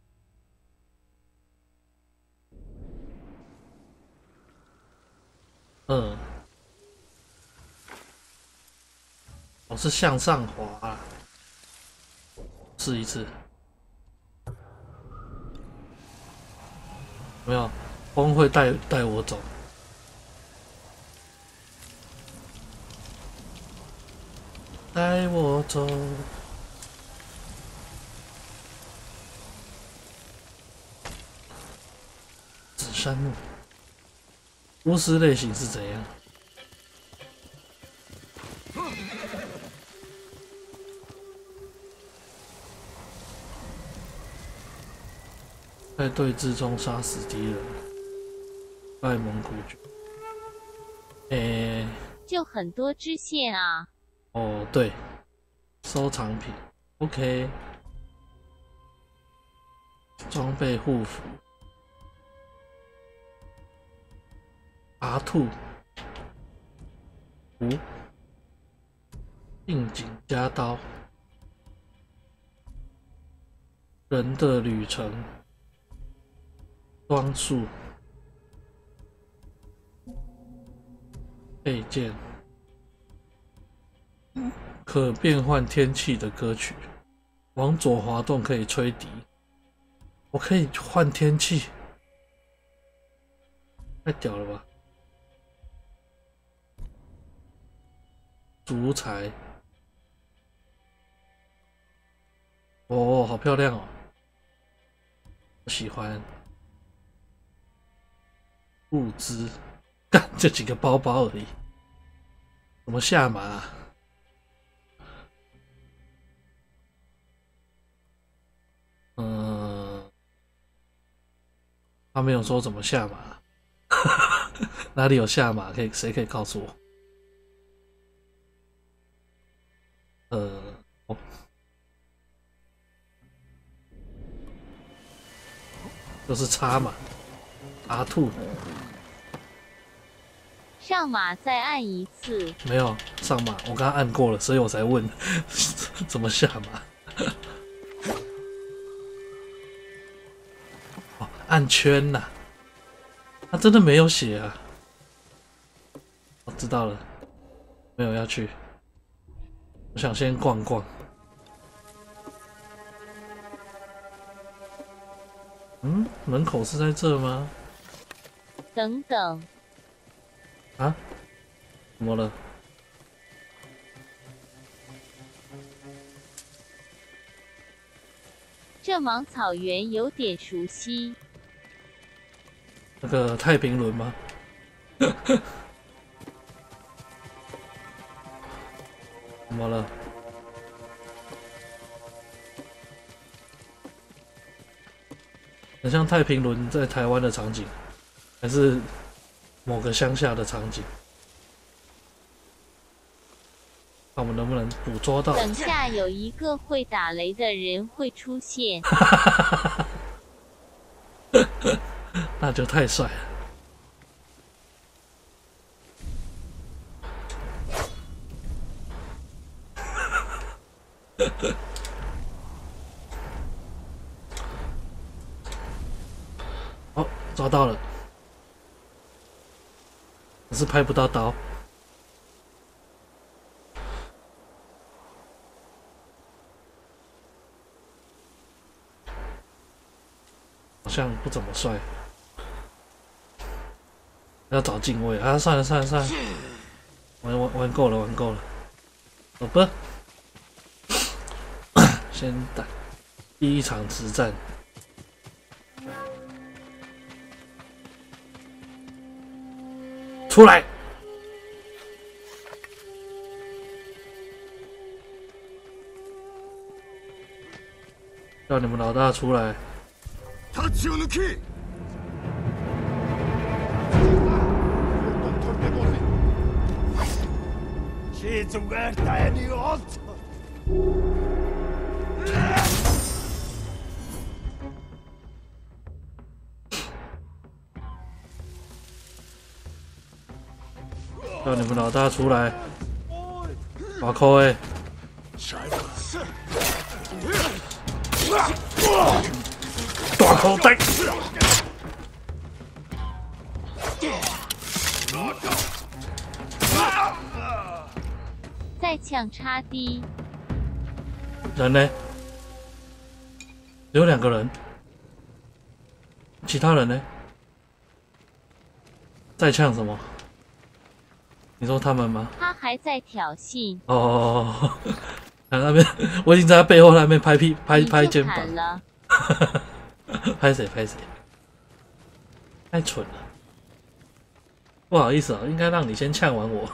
我是向上滑啊，试一次，没有，风会带我走。带我走。紫杉木，巫师类型是怎样？在对峙中杀死敌人，拜蒙古军。 就很多支线啊。 哦，对，收藏品 ，OK， 装备护符，R2，定景加刀，人的旅程，装束，配件。可变换天气的歌曲，往左滑动可以吹笛。我可以换天气，太屌了吧！烛彩，哦，好漂亮哦，我喜欢。物资，干这几个包包而已，怎么下马啊？他没有说怎么下马，哪里有下马？谁可以告诉我？哦，就是插马，R2。 上马再按一次。 没有上马，我刚刚按过了，所以我才问怎么下马。按圈呐，他真的没有写啊！我知道了，没有要去，我想先逛逛。门口是在这吗？ 等等。 啊？怎么了？ 这芒草原有点熟悉。 那个太平轮吗？怎么了？很像太平轮在台湾的场景，还是某个乡下的场景？看我们能不能捕捉到。 等下有一个会打雷的人会出现。 那就太帅了。哦，抓到了，可是拍不到刀。好像不怎么帅。要找敬畏啊！算了，玩够了，走吧。先打第一场实战。出来！叫你们老大出来！叫叫你们老大出来！把扣哎！大口袋！ 再呛插 D， 人呢？只有2个人，其他人呢？在呛什么？你说他们吗？ 他还在挑衅。 哦，那边我已经在他背后那边拍肩膀了。 拍谁？太蠢了，不好意思啊，应该让你先呛完我。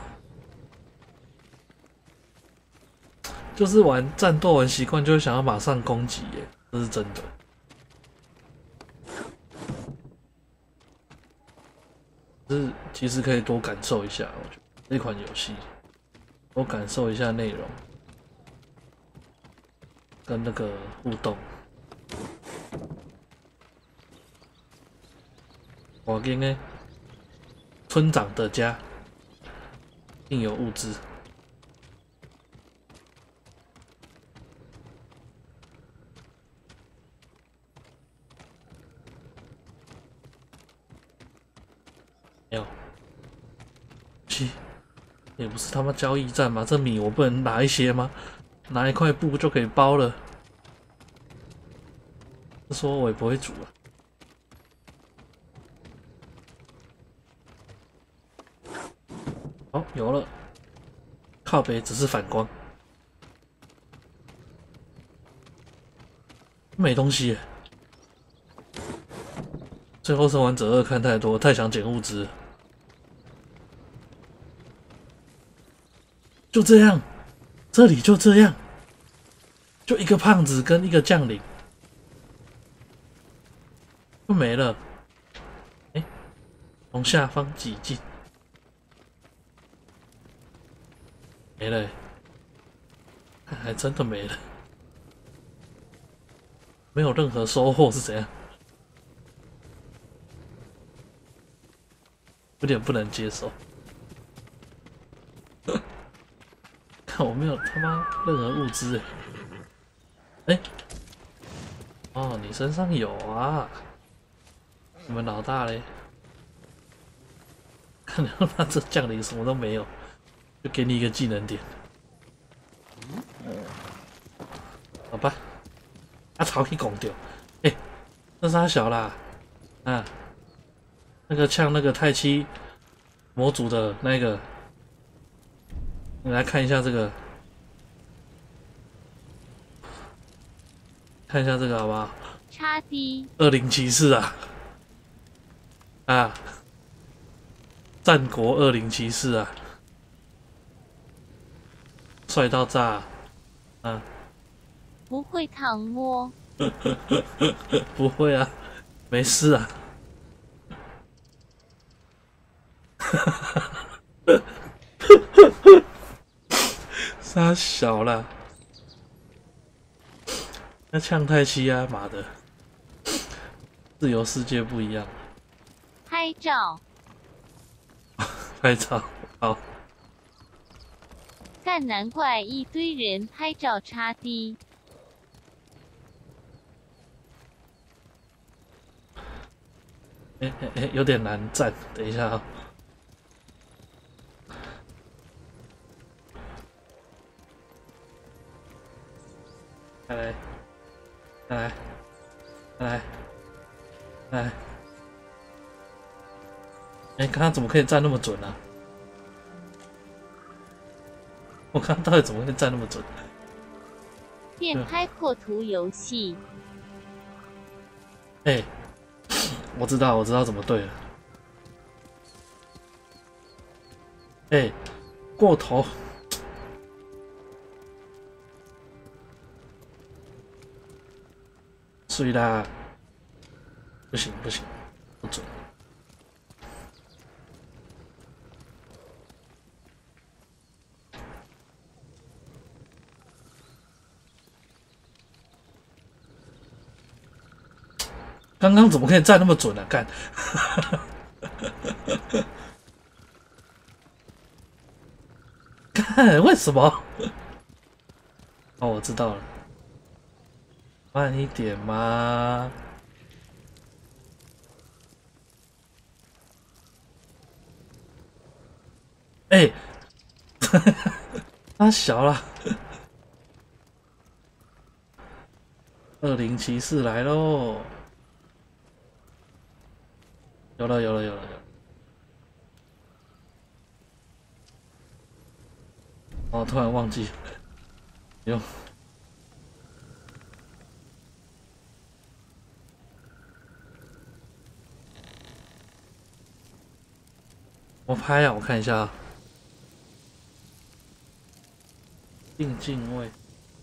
就是玩战斗玩习惯，就会想要马上攻击耶，这是真的。是其实可以多感受一下，我觉得这款游戏多感受一下内容跟那个互动。我跟呢，村长的家定有物资。没有，也不是他妈交易站嘛，这米我不能拿一些吗？拿一块布就可以包了。说我也不会煮啊。好，有了。靠北只是反光，没东西耶。最后生还者2看太多，太想捡物资了。就这样，这里就这样，就一个胖子跟一个将领，就没了。哎，从下方挤进，没了，还真的没了，没有任何收获是怎样？有点不能接受。看我没有他妈任何物资哎！哦，你身上有啊？你们老大嘞？看到他这将领什么都没有，就给你一个技能点。好吧，啊，草可以拱掉。哎，这啥小啦？啊，那个呛那个太七模组的那个。你来看一下这个，看一下这个好不好？ 叉 D 20骑士啊，战国20骑士啊，帅到炸啊！ 不会躺摸， 不会啊，没事啊。傻小啦，那呛太七啊，妈的！自由世界不一样。 拍照， 拍照，好。 干难怪一堆人拍照插 D。 有点难站，等一下啊。来，哎，刚刚怎么可以站那么准啊？我刚刚到底怎么会站那么准？ 电拍扩图游戏。 哎，我知道怎么对了。哎，过头。水啦，不行，不准。刚刚怎么可以站那么准啊？干！ 为什么？哦，我知道了，慢一点嘛。哎、他小了。恶灵骑士来喽！有了。哦，突然忘记，哟，我拍啊，我看一下啊，定镜位，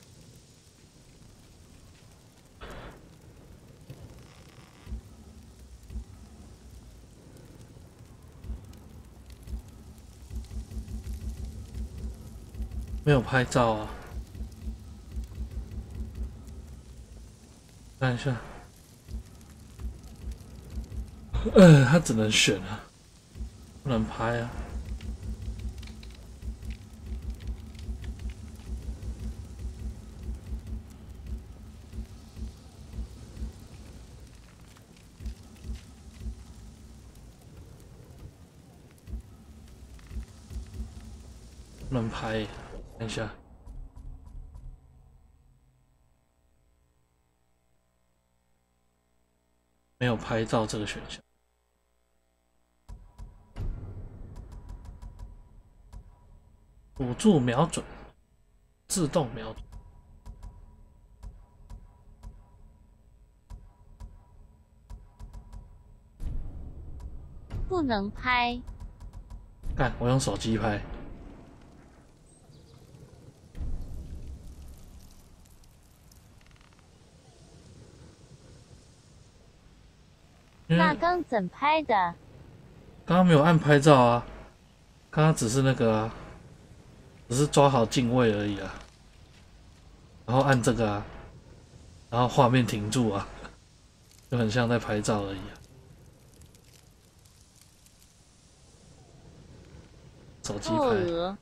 没有拍照啊，看一下，他只能选啊，不能拍啊。不能拍，看一下。没有拍照这个选项。辅助瞄准，自动瞄准。 不能拍。 看，我用手机拍。 那刚怎拍的？ 刚刚没有按拍照啊，刚刚只是那个啊，只是抓好镜位而已啊，然后按这个啊，然后画面停住啊，就很像在拍照而已啊。手机拍。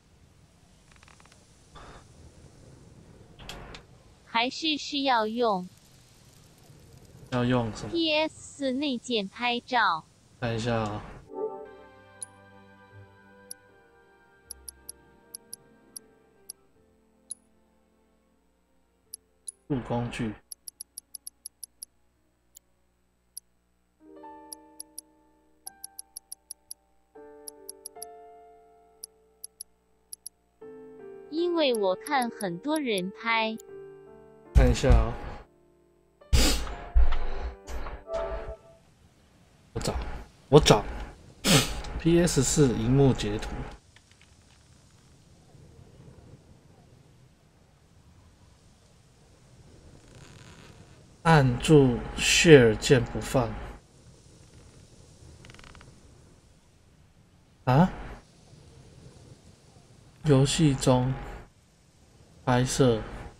还是需要用。 要用什么 PS4 内建拍照。 看一下啊、入工具。 因为我看很多人拍。 看一下啊、我找 PS4 萤幕截图。按住 Share 键不放。啊？游戏中拍摄。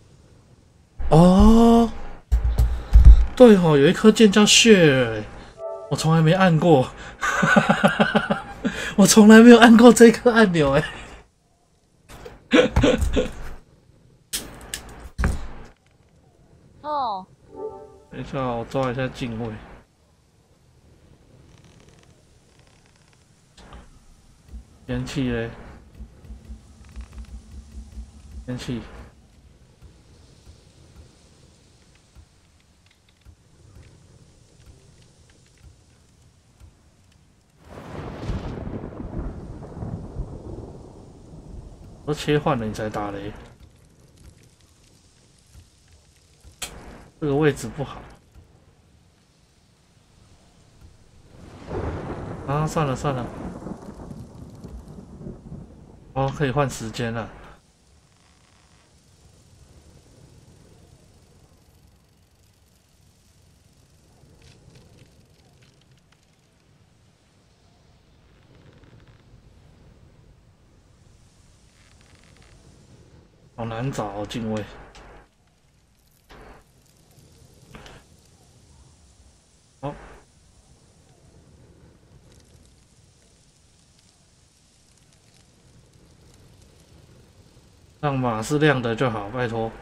哦，对哦，有一颗键叫 Share， 我从来没按过，我从来没有按过这颗按钮哎。 哦。 等一下，我抓一下镜位。天气嘞？天气。都切换了你才打雷，这个位置不好。啊，算了算了。哦，可以换时间了。好难找哦，镜位。好。 让马是亮的就好，拜托。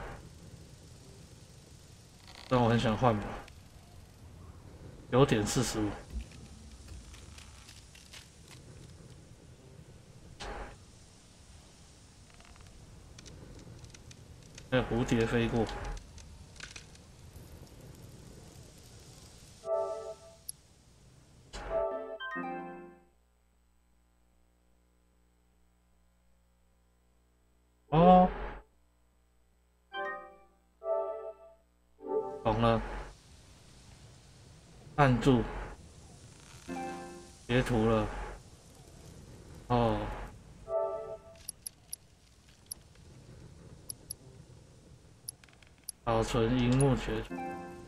但我很想换马，9.45。还有蝴蝶飞过。哦，懂了。按住，截图了。哦。保存萤幕截图。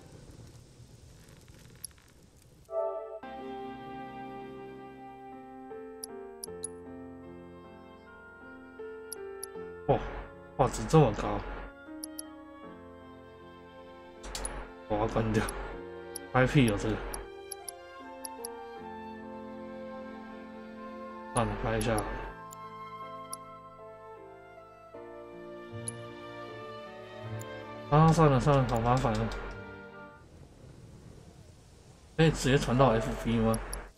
哇，画质这么高，我要关掉。拍屁有这个，算了，拍一下好了。啊，算了算了，好麻烦哦。可以直接传到 FB 吗？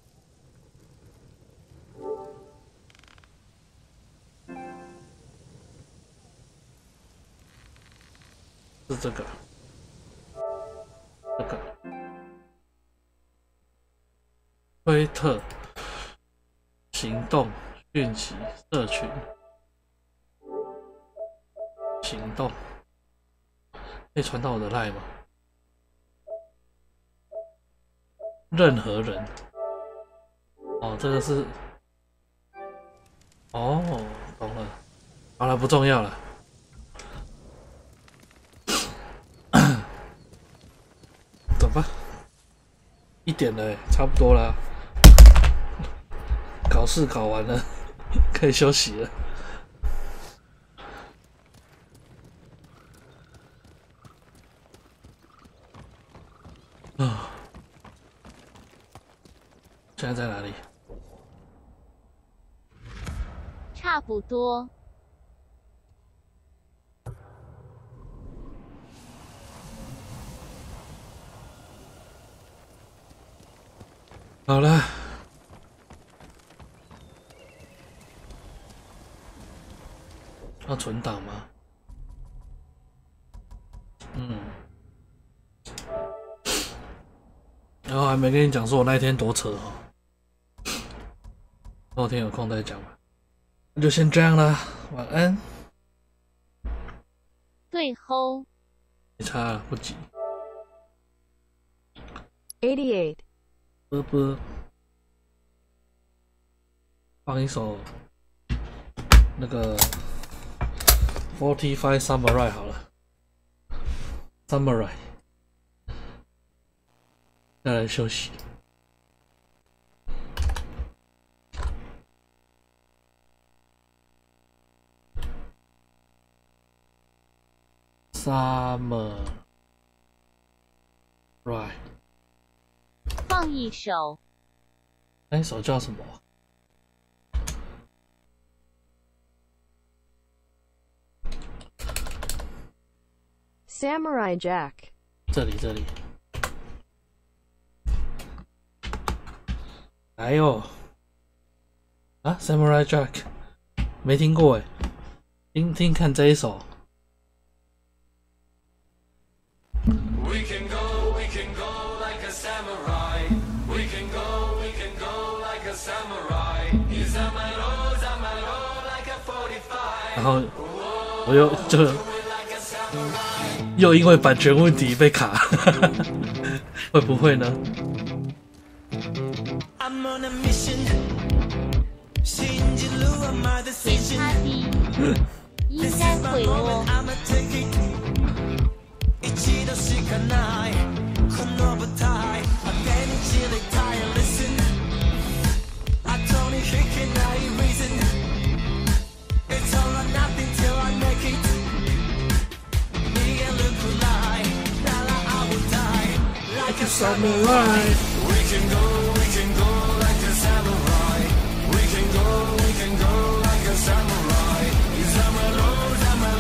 是这个，这个推特行动讯息社群行动。可以传到我的 LINE 吗？任何人。哦，这个是。哦，懂了。好了，不重要了。走吧。1点了，差不多了。考试考完了，可以休息了。啊，现在在哪里？ 差不多。 好了，要存档吗？然后还没跟你讲说我那一天多扯哦，后天有空再讲吧。那就先这样啦，晚安。 对吼， 没差了，不急。 88。 啵啵，放一首那个 45 Samurai 好了 ，Samurai， 再来休息。Samurai。 放一首。 那一首叫什么 ？Samurai Jack。 这里。来哟！啊 ，Samurai Jack， 没听过哎，听听看这一首。We can go like a samurai. We can go like a samurai. Like a 45. 然后我又因为版权问题被卡，会不会呢？ 给他低，应该会哦。 Samurai. We can go like a samurai. We can go like a samurai. Samurai.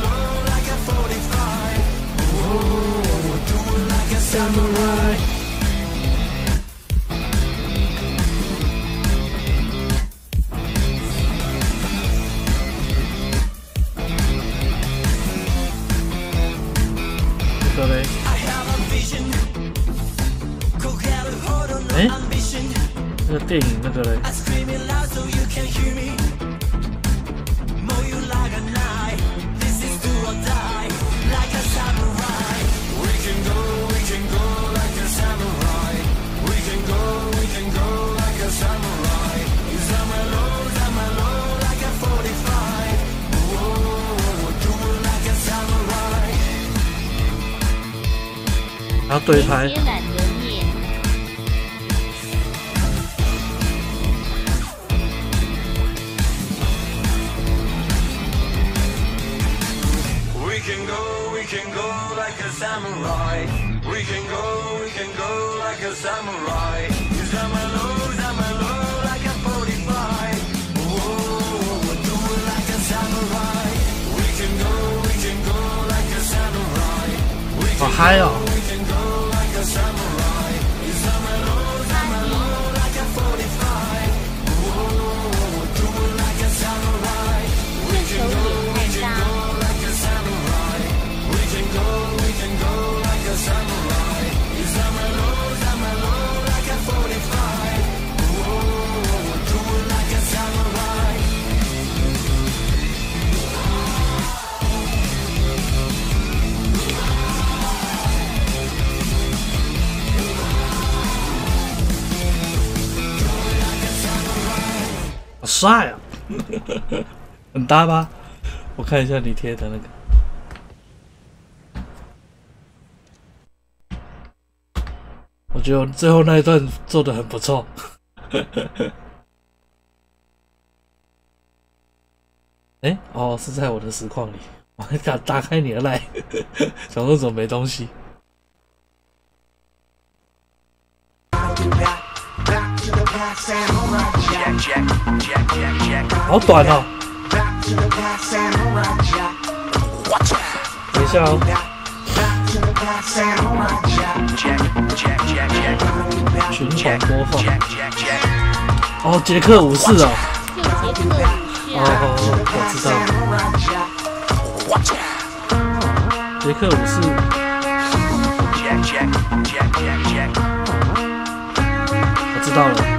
个嘞？哎，那个电影那个嘞？然后对拍。 也懒得念。 We can go like a samurai. We can go like a samurai. Zamalo, like a 45. Oh, do it like a samurai. We can go like a samurai. 好嗨哦！好帅啊，很搭吧？我看一下你贴的那个。我觉得最后那一段做的很不错。哎、哦，是在我的实况里，我还打开你的 LINE， 想说怎么没东西。好短哦！等一下哦。循环播放。哦，捷克武士哦。 就捷克武士啊。 哦，我知道。捷克武士。我知道了。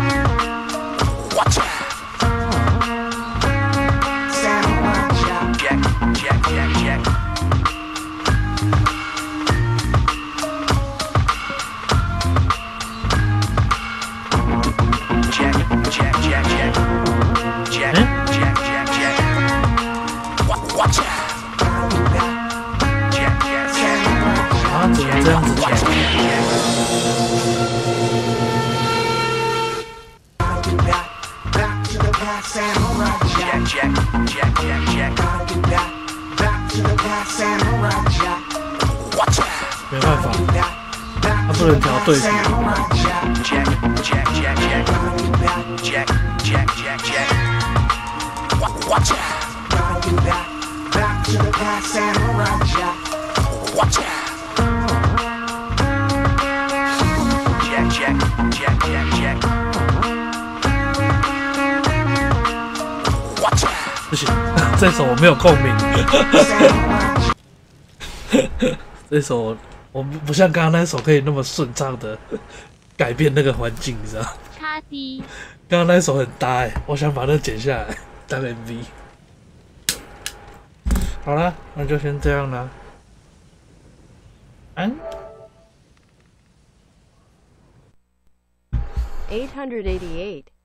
这样子讲。没办法，他不能调对比。不行，这首我没有共鸣。这首我不像刚刚那首可以那么顺畅的改变那个环境，你知道？ 差 D。 刚刚那首很搭欸，我想把那剪下来当 MV。好了，那就先这样啦。 888